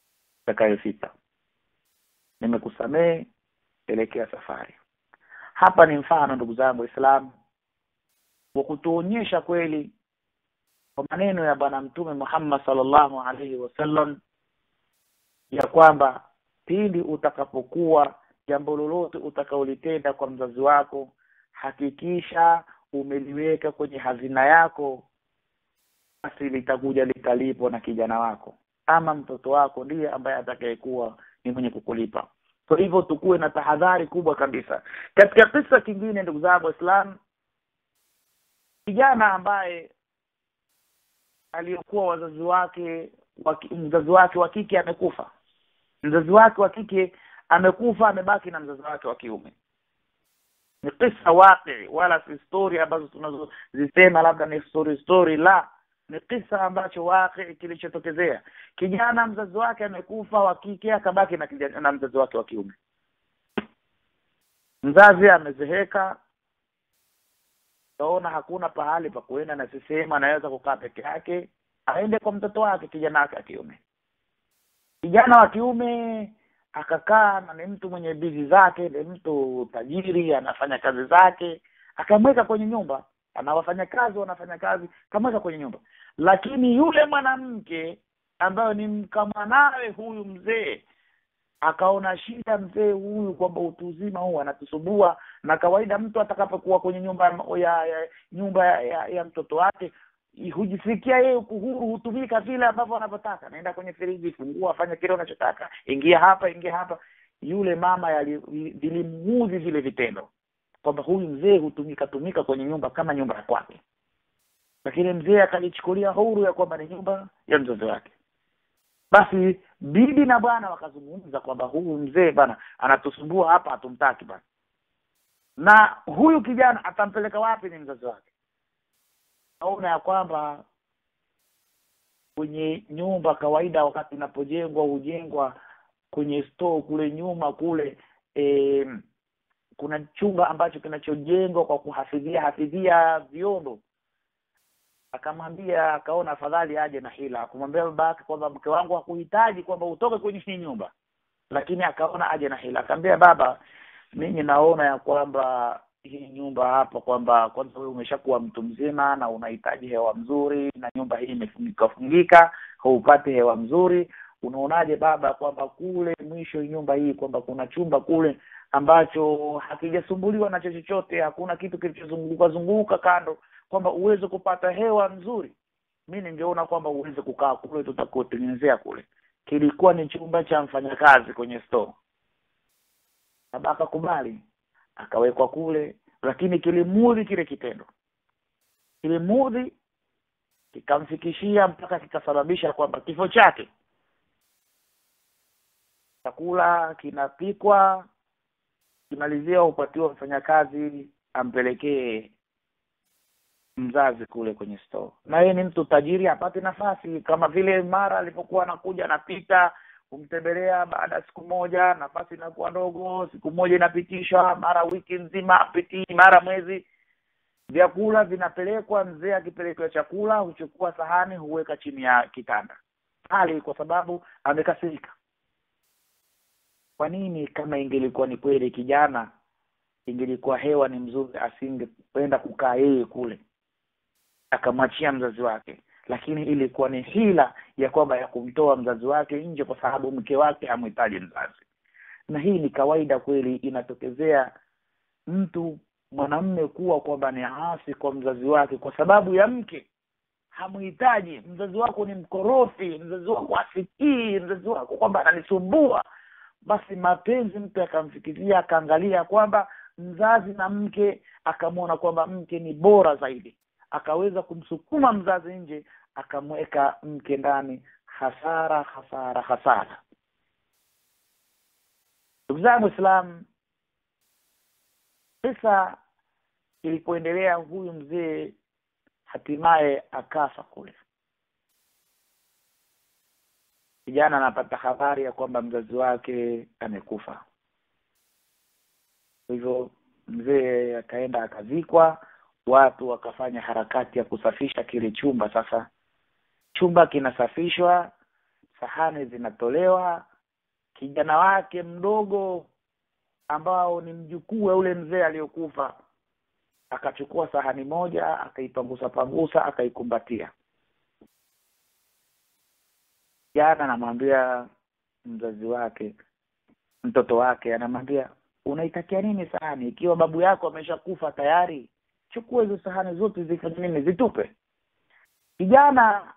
itakayofika. Nimekusamehe, elekea safari. Hapa ni mfano ndugu zangu Waislamu wa kutuonyesha kweli kwa maneno ya bwana Mtume Muhammad sallallahu alaihi wasallam ya kwamba pindi utakapokuwa jambo lolote utakaolitenda kwa mzazi wako, hakikisha umeliweka kwenye hazina yako, basi litakuja litalipwa na kijana wako ama mtoto wako ndiye ambaye atakayekuwa ni mwenye kukulipa. Kwa hivyo tukue na tahadhari kubwa kabisa. Katika kisa kingine ndugu zangu Waislamu, kijana ambaye aliyokuwa wazazi wake waki, mzazi wake wa kike amekufa. Mzazi wake wa kike amekufa, amebaki na mzazi wake wa kiume. Ni kisa waqi, wala si story ambazo tunazozisema labda ni story story, la, ni kisa ambacho waqi kilichotokezea. Kijana mzazi wake amekufa wa kike, akabaki na kijana na mzazi wake wa kiume. Mzazi amezeheka, kaona hakuna pahali pa kuenda na sisema anaweza kukaa peke yake, aende kwa mtoto wake kijana wake wa kiume. Kijana wa kiume akakaa na ni mtu mwenye bizi zake, ni mtu tajiri, anafanya kazi zake, akamweka kwenye nyumba, anawafanya kazi wanafanya kazi, kamweka kwenye nyumba. Lakini yule mwanamke ambaye ni mkamanawe huyu mzee, akaona shida mzee huyu kwamba utu uzima huu anatusubua, na kawaida mtu atakapokuwa kwenye nyumba ya, ya nyumba ya, ya, ya mtoto wake hujisikia yeye uhuru, hutumika vile ambavyo anapotaka. Naenda kwenye friji, fungua, fanya kile unachotaka, ingia hapa ingia hapa. Yule mama vilimuudhi vile vitendo kwamba huyu mzee hutumika tumika kwenye nyumba kama nyumba ya kwake. Lakini mzee akalichukulia huru ya kwamba ni nyumba ya mzazi wake. Basi bibi na bwana wakazungumza kwamba huyu mzee bana anatusumbua hapa, hatumtaki bana. Na huyu kijana atampeleka wapi ni mzazi wake? Naona ya kwamba kwenye nyumba kawaida wakati inapojengwa hujengwa kwenye store kule nyuma kule, e, kuna chumba ambacho kinachojengwa kwa kuhafidhia hafidhia viondo. Akamwambia, akaona afadhali aje na hila, akamwambia babake kwamba mke wangu hakuhitaji kwamba utoke kwenye hii nyumba, lakini akaona aje na hila. Akamwambia, baba, mimi naona ya kwamba hii nyumba hapa kwamba kwanza wewe umeshakuwa mtu mzima na unahitaji hewa mzuri, na nyumba hii imefungika fungika, haupati hewa mzuri. Unaonaje baba kwamba kule mwisho nyumba hii kwamba kuna chumba kule ambacho hakijasumbuliwa na chochote, hakuna kitu kilichozunguka zunguka kando, kwamba uweze kupata hewa nzuri. Mimi ningeona kwamba uweze kukaa kule, tutakutengenezea kule. Kilikuwa ni chumba cha mfanyakazi kwenye store. Baba akakubali, akawekwa kule, lakini kilimudhi kile kitendo. Kilimudhi kikamfikishia mpaka kikasababisha kwamba kifo chake. Chakula kinapikwa, kimalizia upatiwa mfanyakazi ampelekee mzazi kule kwenye store. Na yeye ni mtu tajiri, apate nafasi kama vile mara alipokuwa anakuja anapita kumtembelea, baada ya siku moja nafasi inakuwa ndogo, siku moja inapitishwa, mara wiki nzima apiti, mara mwezi. Vyakula vinapelekwa, mzee akipelekwa chakula huchukua sahani huweka chini ya kitanda. Hali kwa sababu amekasirika. Kwa nini kama ingelikuwa ni kweli kijana, ingelikuwa hewa ni mzuri, asingependa kukaa yeye kule, akamwachia mzazi wake? Lakini ilikuwa ni hila ya kwamba ya kumtoa mzazi wake nje kwa sababu mke wake hamhitaji mzazi. Na hii ni kawaida kweli, inatokezea mtu mwanamume kuwa kwamba ni hasi kwa mzazi wake kwa sababu ya mke hamhitaji. Mzazi wako ni mkorofi, mzazi wako asikii, mzazi wako kwamba ananisumbua. Basi mapenzi mtu akamfikiria, akaangalia kwamba mzazi na mke, akamwona kwamba mke ni bora zaidi, akaweza kumsukuma mzazi nje, akamweka mke ndani. Hasara hasara hasara. Ndugu zangu Waislamu, sasa ilipoendelea, huyu mzee hatimaye akafa kule. Kijana anapata habari ya kwamba mzazi wake amekufa. Hivyo mzee akaenda akazikwa, watu wakafanya harakati ya kusafisha kile chumba. Sasa chumba kinasafishwa, sahani zinatolewa, kijana wake mdogo ambao ni mjukuu wa yule mzee aliyokufa, akachukua sahani moja, akaipangusa pangusa, akaikumbatia. Jana anamwambia mzazi wake, mtoto wake anamwambia, unaitakia nini sahani ikiwa babu yako ameshakufa tayari? Chukua hizo sahani zote zifanye nini, zitupe. Kijana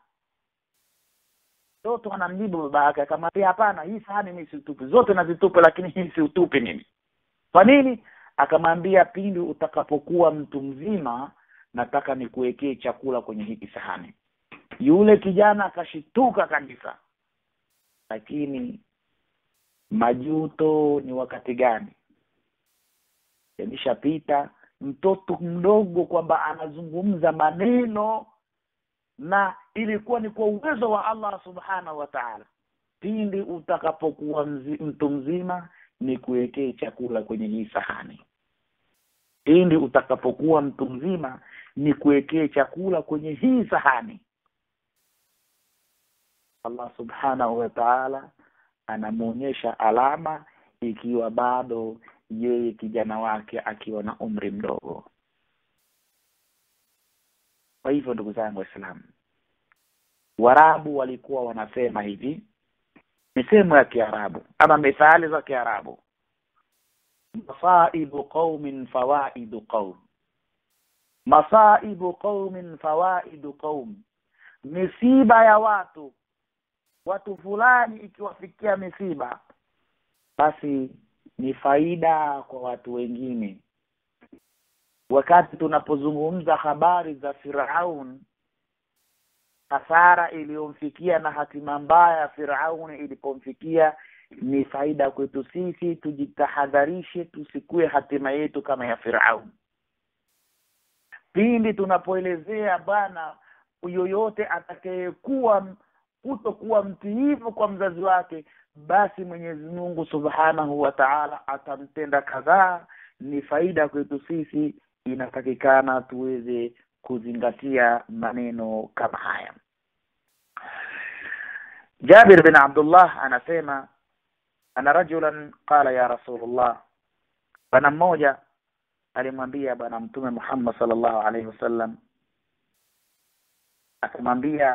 mtoto anamjibu baba yake akamwambia, hapana, hii sahani mimi situpi, zote nazitupe, lakini hii si utupi nini. Kwa nini? Akamwambia, pindi utakapokuwa mtu mzima nataka nikuwekee chakula kwenye hiki sahani. Yule kijana akashituka kabisa. Lakini majuto ni wakati gani? Yameshapita. Mtoto mdogo kwamba anazungumza maneno, na ilikuwa ni kwa uwezo wa Allah subhanahu wa ta'ala. Pindi utakapokuwa mzi, mtu mzima ni kuwekea chakula kwenye hii sahani. Pindi utakapokuwa mtu mzima ni kuwekea chakula kwenye hii sahani. Allah subhanahu wa ta'ala anamuonyesha alama ikiwa bado yeye kijana wake akiwa na umri mdogo. Kwa hivyo ndugu zangu Waislamu, Waarabu walikuwa wanasema hivi, misemo ya Kiarabu ama methali za Kiarabu, masaibu qaumin fawaidu qaum. Masaibu qaumin fawaidu qaum, misiba ya watu watu fulani ikiwafikia misiba, basi ni faida kwa watu wengine. Wakati tunapozungumza habari za Firaun, hasara iliyomfikia na hatima mbaya ya Firaun ilipomfikia, ni faida kwetu sisi. Tujitahadharishe tusikue hatima yetu kama ya Firaun. Pindi tunapoelezea bwana yoyote atakayekuwa kutokuwa mtiifu kwa mzazi wake, basi Mwenyezi Mungu Subhanahu wa Ta'ala atamtenda kadhaa, ni faida kwetu sisi. Inatakikana tuweze kuzingatia maneno kama haya. Jabir bin Abdullah anasema, ana rajulan qala ya Rasulullah, bwana mmoja alimwambia bwana Mtume Muhammad sallallahu alaihi wasallam, akamwambia,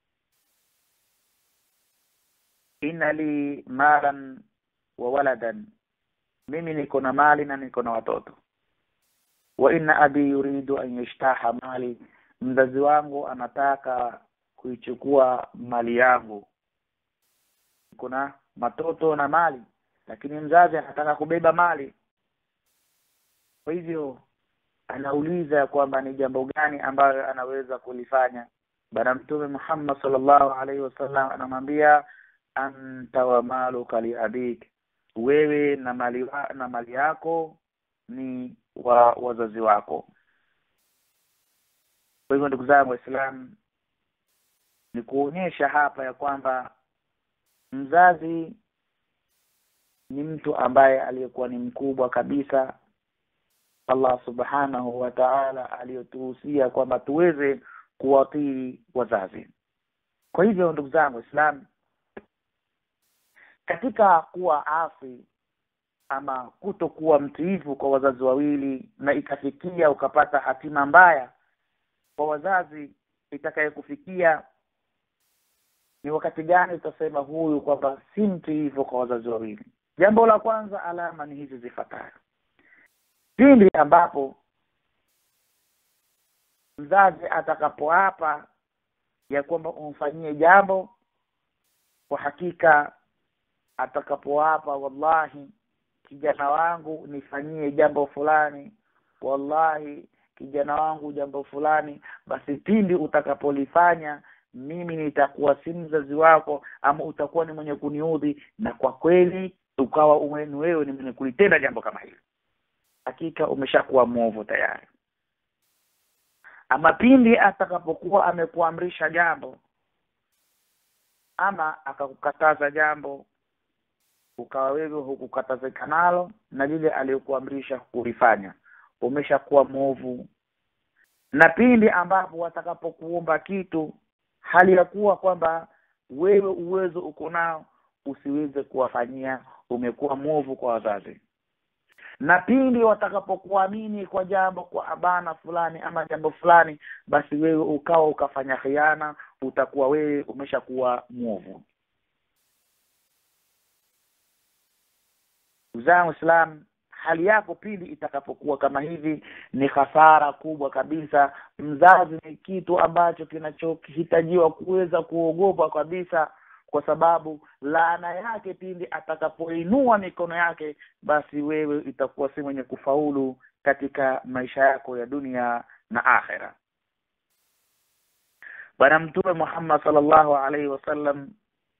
inna li malan wa waladan, mimi niko na mali na niko na watoto. Wa inna abi yuridu an yashtaha mali, mzazi wangu anataka kuichukua mali yangu. Kuna matoto na mali, lakini mzazi anataka kubeba mali. Kwa hivyo anauliza kwamba ni jambo gani ambalo anaweza kulifanya. Bwana Mtume Muhammad sallallahu alaihi wasallam anamwambia, anta wa maluka li abik, wewe na mali wa, na mali yako ni wa wazazi wako. Kwa hivyo ndugu zangu Waislamu, ni kuonyesha hapa ya kwamba mzazi ni mtu ambaye aliyekuwa ni mkubwa kabisa. Allah subhanahu wa ta'ala aliyotuhusia kwamba tuweze kuwatii wazazi. Kwa hivyo ndugu zangu Waislamu, katika kuwa asi ama kutokuwa mtiifu kwa wazazi wawili, na ikafikia ukapata hatima mbaya kwa wazazi itakayokufikia, ni wakati gani utasema huyu kwamba si mtiifu kwa wazazi wawili? Jambo la kwanza, alama ni hizi zifuatayo. Pindi ambapo mzazi atakapoapa ya kwamba umfanyie jambo, kwa hakika atakapoapa, wallahi kijana wangu nifanyie jambo fulani, wallahi kijana wangu jambo fulani, basi pindi utakapolifanya mimi nitakuwa si mzazi wako, ama utakuwa ni mwenye kuniudhi, na kwa kweli ukawa umeni wewe ni mwenye kulitenda jambo kama hili, hakika umeshakuwa mwovu tayari. Ama pindi atakapokuwa amekuamrisha jambo ama akakukataza jambo, ukawa wewe hukukatazika nalo na lile aliyokuamrisha kulifanya, umeshakuwa mwovu. Na pindi ambapo watakapokuomba kitu hali ya kuwa kwamba wewe uwezo uko nao, usiweze kuwafanyia, umekuwa mwovu kwa wazazi. Na pindi watakapokuamini kwa jambo, kwa abana fulani ama jambo fulani, basi wewe ukawa ukafanya khiana, utakuwa wewe umeshakuwa mwovu. Uzao Islam, hali yako pindi itakapokuwa kama hivi ni hasara kubwa kabisa. Mzazi ni kitu ambacho kinachohitajiwa kuweza kuogopa kabisa, kwa sababu laana yake pindi atakapoinua mikono yake, basi wewe itakuwa si mwenye kufaulu katika maisha yako ya dunia na akhera. Bwana Mtume Muhammad sallallahu alaihi wasallam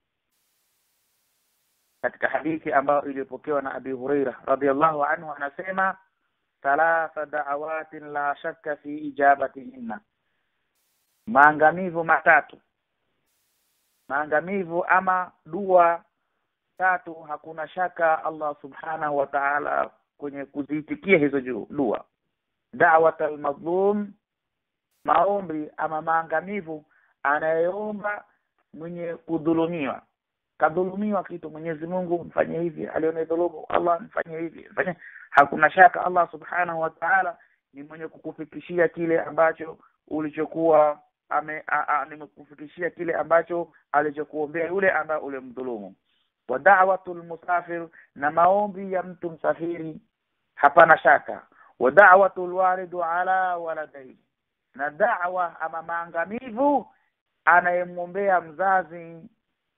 katika hadithi ambayo iliyopokewa na Abi Huraira radhiyallahu anhu anasema, thalatha da'awatin la shakka fi ijabatihinna, maangamivu matatu, maangamivu ama dua tatu, hakuna shaka Allah subhanahu wa ta'ala kwenye kuziitikia hizo dua. Da'wat al-mazlum, maombi ama maangamivu anayeomba mwenye kudhulumiwa. Kadhulumiwa kitu, Mwenyezi Mungu mfanye hivi, alione dhulumu, Allah mfanye hivi, mfanye. Hakuna shaka Allah subhanahu wa ta'ala ni mwenye kukufikishia kile ambacho ulichokuwa ame nimekufikishia kile ambacho alichokuombea yule ambaye ule mdhulumu. Wa da'watul musafir, na maombi ya mtu msafiri, hapana shaka. Wa da'watul walidu ala waladayhi, na da'wa ama maangamivu anayemwombea mzazi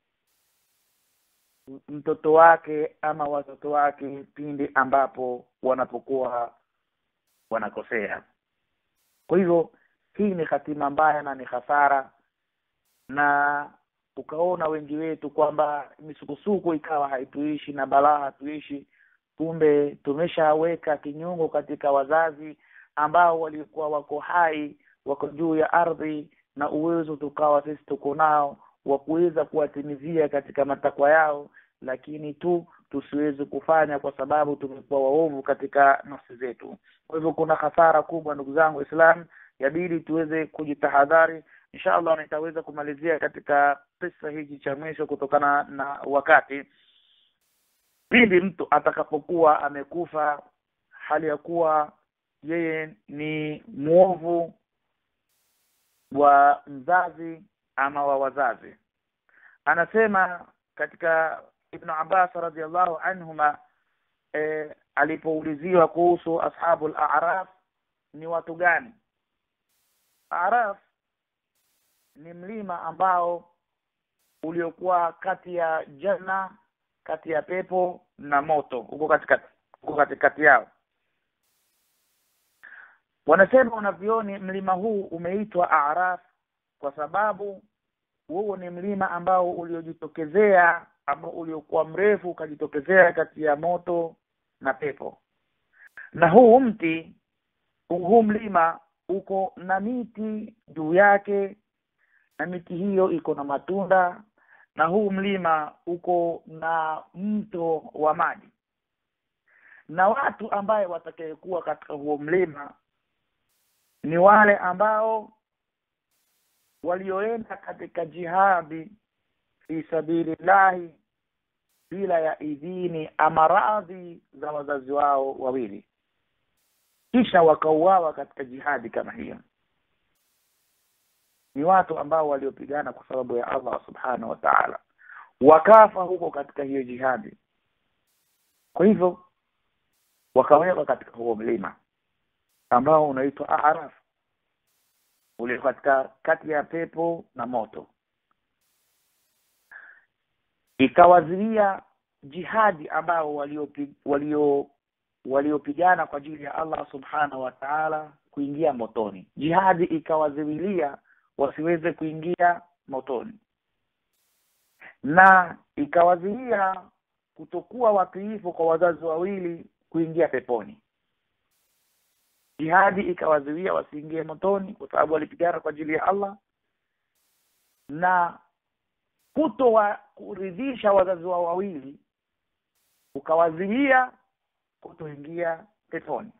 mtoto wake ama watoto wake pindi ambapo wanapokuwa wanakosea. Kwa hivyo hii ni hatima mbaya na ni hasara, na ukaona wengi wetu kwamba misukusuku ikawa haituishi na balaa hatuishi, kumbe tumeshaweka kinyongo katika wazazi ambao walikuwa wako hai, wako juu ya ardhi, na uwezo tukawa sisi tuko nao wa kuweza kuwatimizia katika matakwa yao, lakini tu tusiweze kufanya kwa sababu tumekuwa waovu katika nafsi zetu. Kwa hivyo kuna hasara kubwa, ndugu zangu Islam, yabidi tuweze kujitahadhari. Inshallah nitaweza kumalizia katika kisa hiki cha mwisho kutokana na wakati. Pindi mtu atakapokuwa amekufa hali ya kuwa yeye ni muovu wa mzazi ama wa wazazi, anasema katika Ibn Abbas radhiyallahu anhuma, e, alipouliziwa kuhusu ashabul a'raf ni watu gani. A'raf ni mlima ambao uliokuwa kati ya janna, kati ya pepo na moto, uko katikati, uko katikati yao. Wanasema wanavioni mlima huu umeitwa A'raf kwa sababu huo ni mlima ambao uliojitokezea, ambao uliokuwa mrefu ukajitokezea kati ya moto na pepo. Na huu mti, huu mlima uko na miti juu yake, na miti hiyo iko na matunda, na huu mlima uko na mto wa maji. Na watu ambaye watakayekuwa katika huo mlima ni wale ambao walioenda katika jihadi fi sabilillahi bila ya idhini ama radhi za wazazi wao wawili, kisha wakauawa katika jihadi kama hiyo. Ni watu ambao waliopigana kwa sababu ya Allah subhanahu wa ta'ala, wakafa huko katika hiyo jihadi. Kwa hivyo wakawekwa katika huo mlima ambao unaitwa A'raf, ule katika kati ya pepo na moto. Ikawazilia jihadi ambao waliopigana walio waliopigana kwa ajili ya Allah subhanahu wa ta'ala kuingia motoni. Jihadi ikawazilia wasiweze kuingia motoni, na ikawazilia kutokuwa watiifu kwa wazazi wawili kuingia peponi. Jihadi ikawazilia wasiingie motoni kwa sababu walipigana kwa ajili ya Allah, na kutoa kuridhisha wazazi wao wawili ukawazilia kutoingia peponi.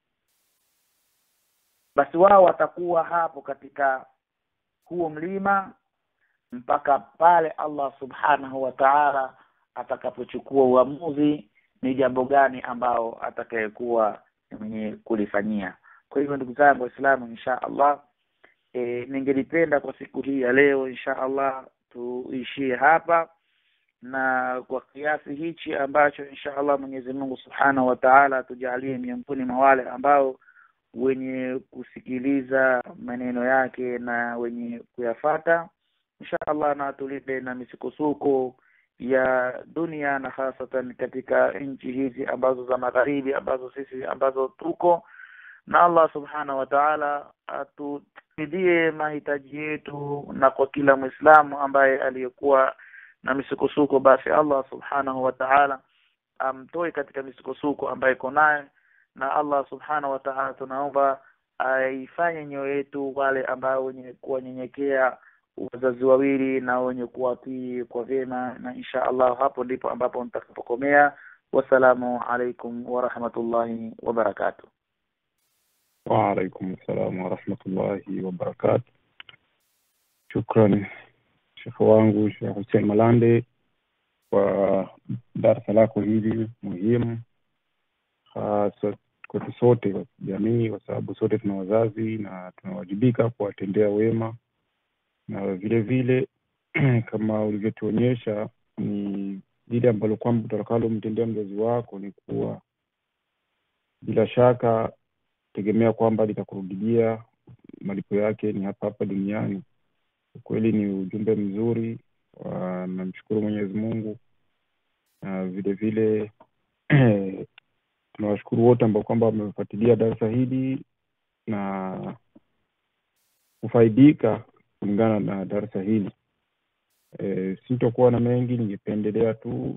Basi wao watakuwa hapo katika huo mlima mpaka pale Allah subhanahu wa ta'ala atakapochukua uamuzi ni jambo gani ambao atakayekuwa mwenye kulifanyia. Kwa hivyo ndugu zangu Waislamu, insha Allah e, ningelipenda kwa siku hii ya leo insha Allah tuishie hapa, na kwa kiasi hichi ambacho insha Allah Mwenyezi Mungu Subhanahu wa Ta'ala atujalie miongoni mwa wale ambao wenye kusikiliza maneno yake na wenye kuyafata insha Allah, na tulipe na misukosuko ya dunia na hasatan katika nchi hizi ambazo za magharibi ambazo sisi ambazo tuko, na Allah Subhanahu wa Ta'ala atutidie mahitaji yetu, na kwa kila Muislamu ambaye aliyekuwa na misukosuko basi Allah Subhanahu wa Ta'ala amtoe katika misukosuko ambayo iko naye, na Allah Subhanahu wa Ta'ala tunaomba aifanye nyoyo yetu wale ambao wenye kuwanyenyekea wazazi wawili na wenye kuwatii kwa vyema, na insha Allah hapo ndipo ambapo nitakapokomea. Wasalamu alaikum wa rahmatullahi wa barakatuh. Wa alaikum assalam wa rahmatullahi wa barakatuh. Shukran Sheikh wangu Sheikh Hussein Malande kwa darasa lako hili muhimu, hasa kwa sote wa jamii, kwa sababu sote tuna wazazi na tunawajibika kuwatendea wema, na vile vile kama ulivyotuonyesha ni lile ambalo kwamba utakalo mtendea mzazi wako ni kuwa bila shaka tegemea kwamba litakurudia, malipo yake ni hapa hapa duniani. Kweli ni ujumbe mzuri, na namshukuru Mwenyezi Mungu, na vile vile tunawashukuru wote ambao kwamba wamefuatilia darasa hili na kufaidika kulingana na darasa hili. E, sintokuwa na mengi, ningependelea tu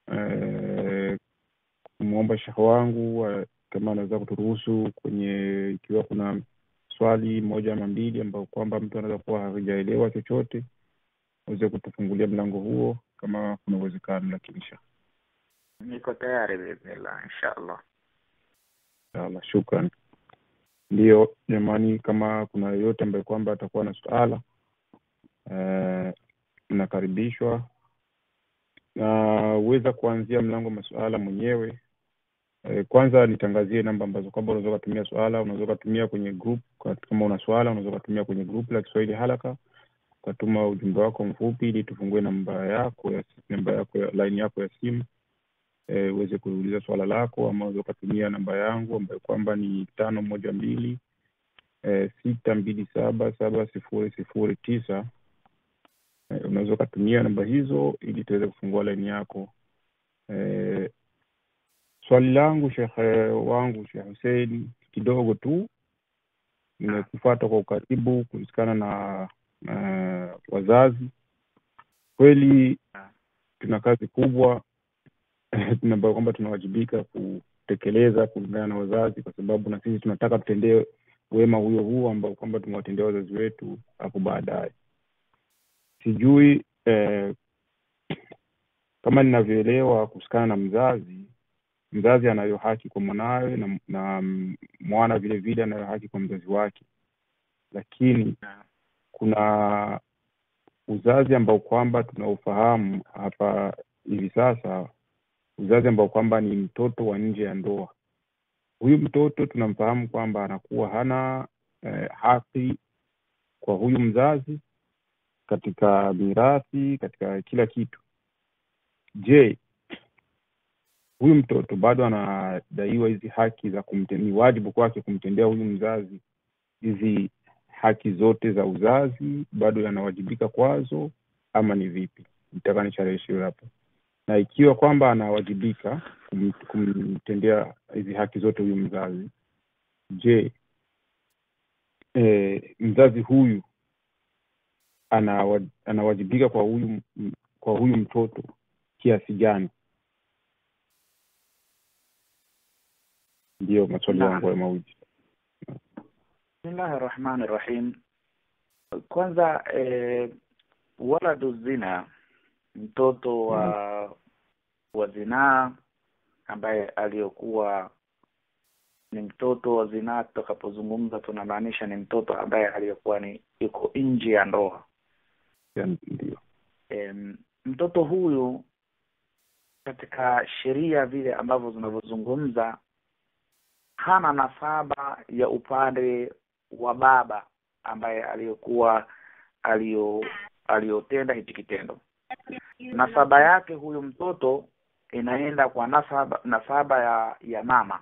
e, kumuomba Sheikh wangu kama anaweza kuturuhusu kwenye, ikiwa kuna swali moja ama mbili ambao kwamba mtu anaweza kuwa hajaelewa chochote, uweze kutufungulia mlango huo kama kuna uwezekano. Lakini insha niko tayari bismillah inshallah. Inshallah, shukran. Ndio jamani, kama kuna yote ambaye kwamba atakuwa na swala eh mnakaribishwa, na uweza kuanzia mlango masuala mwenyewe. E, kwanza nitangazie namba ambazo kwamba unaweza kutumia swala, unaweza kutumia kwenye group. Kama una swala unaweza kutumia kwenye group la Kiswahili Halaka, ukatuma ujumbe wako mfupi ili tufungue namba yako ya namba yako ya line yako ya simu, eh uweze kuuliza swala lako, ama unaweza kutumia namba yangu ambayo kwamba ni tano moja mbili eh sita mbili saba saba sifuri sifuri tisa. E, unaweza kutumia namba hizo ili tuweze kufungua line yako. Eh swali langu Sheikh wangu Sheikh Hussein kidogo tu, nimekufuata kwa ukaribu kuhusiana na uh, wazazi. Kweli tuna kazi kubwa tunaomba kwamba tunawajibika kutekeleza kulingana na wazazi, kwa sababu na sisi tunataka tutendee wema huyo huo ambao kwamba tumewatendea wazazi wetu hapo baadaye. Sijui eh, kama ninavyoelewa kuhusiana na mzazi, mzazi anayo haki kwa mwanawe, na, na mwana vile vile anayo haki kwa mzazi wake. Lakini kuna uzazi ambao kwamba tunaufahamu hapa hivi sasa, uzazi ambao kwamba ni mtoto wa nje ya ndoa. Huyu mtoto tunamfahamu kwamba anakuwa hana eh, haki kwa huyu mzazi katika mirathi, katika kila kitu. Je, huyu mtoto bado anadaiwa hizi haki za kumtendea, ni wajibu kwake kumtendea huyu mzazi hizi haki zote za uzazi, bado yanawajibika kwazo ama ni vipi? Nitaka nisharehe hapo. Na ikiwa kwamba anawajibika kum, kumtendea hizi haki zote huyu mzazi, je, e, mzazi huyu anawajibika kwa huyu kwa huyu mtoto kiasi gani? Ndio maswali yangu ya mawili. Bismillahir Rahmanir Rahim. Kwanza eh, waladu zina, mtoto wa mm. wa zinaa ambaye aliyokuwa ni mtoto wa zinaa, tutakapozungumza tunamaanisha ni mtoto ambaye aliyokuwa ni yuko nje ya ndoa. Ndio. E, mtoto huyu katika sheria vile ambavyo zinavyozungumza, hana nasaba ya upande wa baba ambaye aliyokuwa aliyo aliyotenda hichi kitendo. Nasaba yake huyu mtoto inaenda kwa nasaba nasaba ya ya mama,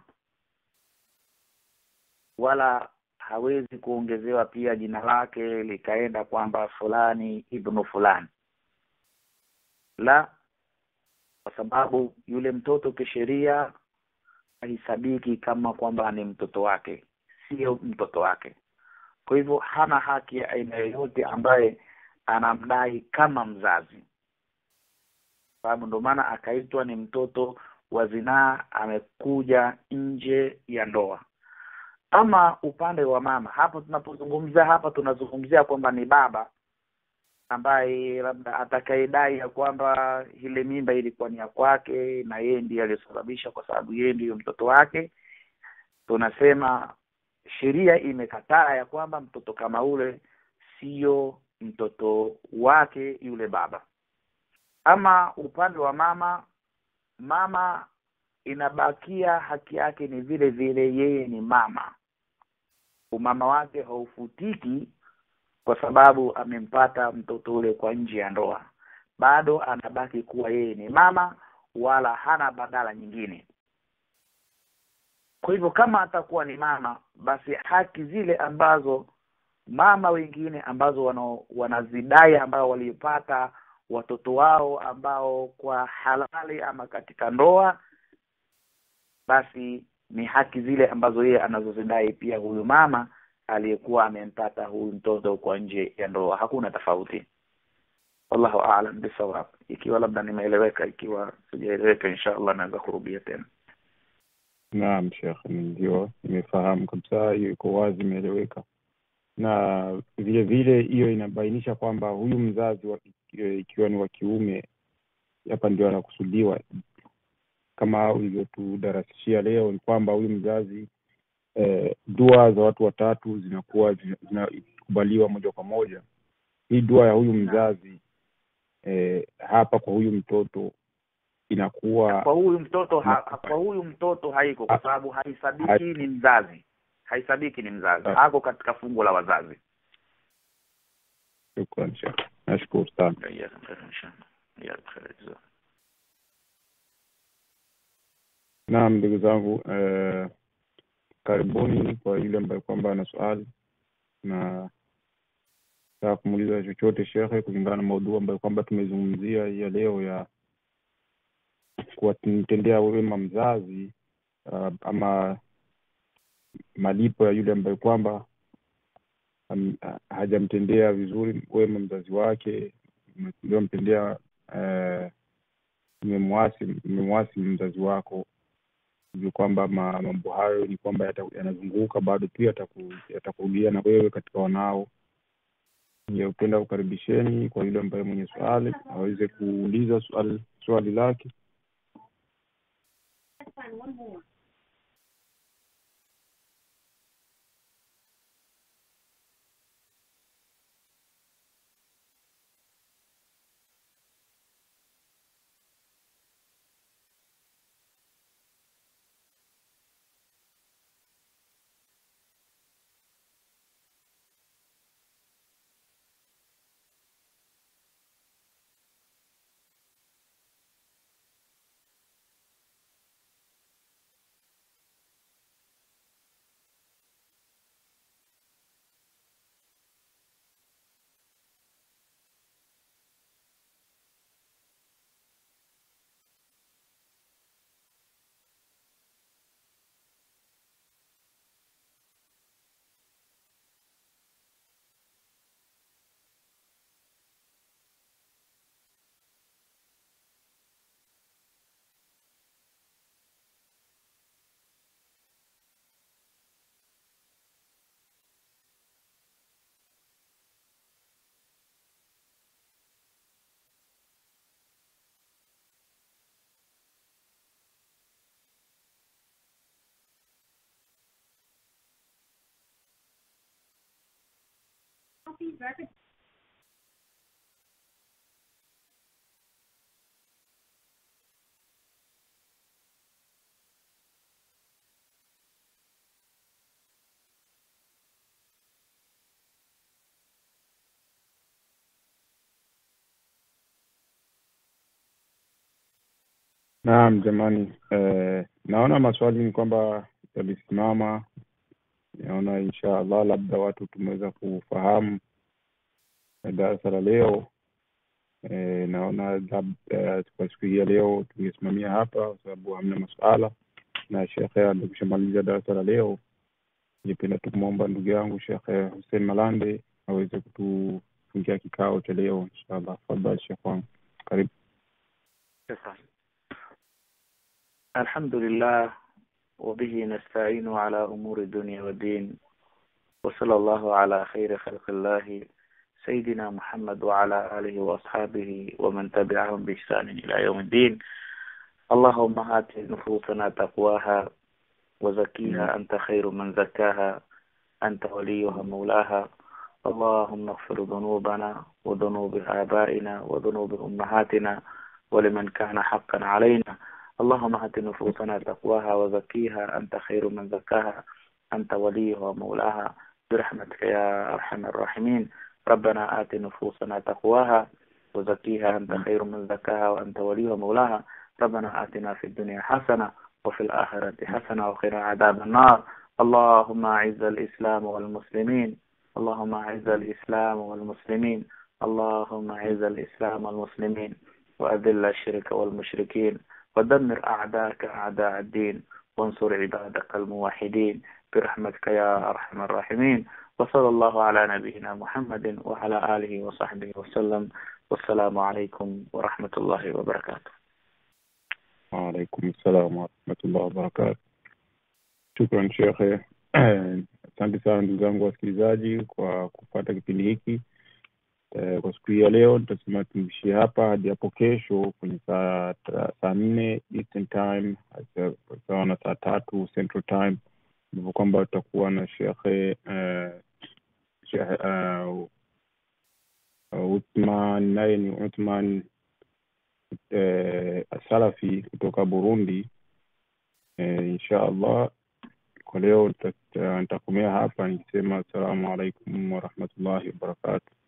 wala hawezi kuongezewa pia jina lake likaenda kwamba fulani ibnu fulani, la, kwa sababu yule mtoto kisheria haisabiki kama kwamba ni mtoto wake, sio mtoto wake. Kwa hivyo hana haki ya aina yoyote ambaye anamdai kama mzazi, sababu ndio maana akaitwa ni mtoto wa zinaa, amekuja nje ya ndoa. Ama upande wa mama, hapo tunapozungumzia hapa tunazungumzia kwamba ni baba ambaye labda atakayedai ya kwamba ile mimba ilikuwa ni ya kwake na yeye ndiye aliyesababisha kwa sababu yeye ndiyo mtoto wake. Tunasema sheria imekataa ya kwamba mtoto kama ule sio mtoto wake yule baba. Ama upande wa mama, mama inabakia haki yake ni vile vile, yeye ni mama. Umama wake haufutiki kwa sababu amempata mtoto ule kwa nje ya ndoa. Bado anabaki kuwa yeye ni mama, wala hana badala nyingine. Kwa hivyo kama atakuwa ni mama, basi haki zile ambazo mama wengine ambazo wana, wanazidai ambao walipata watoto wao ambao kwa halali ama katika ndoa, basi ni haki zile ambazo yeye anazozidai pia huyu mama aliyekuwa amempata huyu mtoto kwa nje ya ndoa. Hakuna tofauti. Wallahu a'lam bisawab. Ikiwa labda nimeeleweka, ikiwa sijaeleweka inshallah naweza kurudia tena. Naam Sheikh, ndio nimefahamu kabisa, hiyo iko wazi, imeeleweka. Na vile vile hiyo inabainisha kwamba huyu mzazi wa, ikiwa ni wa kiume, hapa ndio anakusudiwa kama ulivyotudarasishia leo, ni kwamba huyu mzazi eh, dua za watu watatu zinakuwa zinakubaliwa moja kwa moja. Hii dua ya huyu mzazi eh, hapa kwa huyu mtoto inakuwa kwa huyu mtoto ha, kwa huyu mtoto haiko, kwa sababu haisabiki ni mzazi, haisabiki ni mzazi, hako katika fungu la wazazi. Shukrani Sheikh, nashukuru sana. Naam ndugu zangu, eh, karibuni kwa yule ambaye kwamba ana swali na nataka kumuuliza chochote Sheikh kulingana na maudhui ambayo kwamba tumezungumzia ya leo ya kuwatendea wema mzazi, uh, ama malipo ya yule ambaye kwamba um, hajamtendea vizuri wema mzazi wake, ndio mtendea eh umemwasi umemwasi mzazi wako, ndio kwamba mambo hayo ni kwamba yanazunguka bado pia yatakurudia na wewe katika wanao. Ningependa kukaribisheni kwa yule ambaye mwenye swali aweze kuuliza swali swali lake. Naam jamani, eh, naona maswali ni kwamba yalisimama. Naona insha Allah labda watu tumeweza kufahamu darasa la leo. Eh, naona labda kwa siku hii ya leo tungesimamia hapa kwa sababu hamna masuala, na shekhe alikushamaliza darasa la leo. Ningependa kumwomba ndugu yangu Shekhe Hussein Malande aweze kutufungia kikao cha leo inshallah. Tafadhali Sheikh wangu, karibu. الحمد لله وبه نستعين على أمور الدنيا والدين، وصلى الله على خير خلق الله سيدنا محمد وعلى آله وأصحابه ومن تبعهم بإحسان إلى يوم الدين. اللهم آت نفوسنا تقواها وزكيها أنت خير من زكاها أنت وليها مولاها. اللهم اغفر ذنوبنا وذنوب آبائنا وذنوب أمهاتنا ولمن كان حقا علينا. اللهم آت نفوسنا تقواها وزكيها أنت خير من زكاها أنت وليها ومولاها برحمتك يا أرحم الراحمين. ربنا آت نفوسنا تقواها وزكيها أنت خير من زكاها وأنت وليها ومولاها. ربنا آتنا في الدنيا حسنة وفي الآخرة حسنة وقنا عذاب النار. اللهم أعز الإسلام والمسلمين اللهم أعز الإسلام والمسلمين اللهم أعز الإسلام والمسلمين وأذل الشرك والمشركين ودمر أعداءك أعداء الدين وانصر عبادك الموحدين برحمتك يا أرحم الراحمين. وصلى الله على نبينا محمد وعلى آله وصحبه وسلم. والسلام عليكم ورحمة الله وبركاته. وعليكم السلام ورحمة الله وبركاته. Shukran Shekhe. Asante sana ndugu zangu wasikilizaji kwa kupata kipindi hiki. E, kwa siku ya leo tutasema tumishie hapa hadi hapo kesho kwenye saa saa nne Eastern Time, sawa na saa tatu Central Time, ndipo kwamba tutakuwa na Shekhe uh, Shekhe uh, uh, Uthman naye ni Uthman uh, Salafi kutoka Burundi. Uh, insha Allah kwa leo nitakomea hapa nikisema assalamu alaikum wa rahmatullahi wa barakatuh.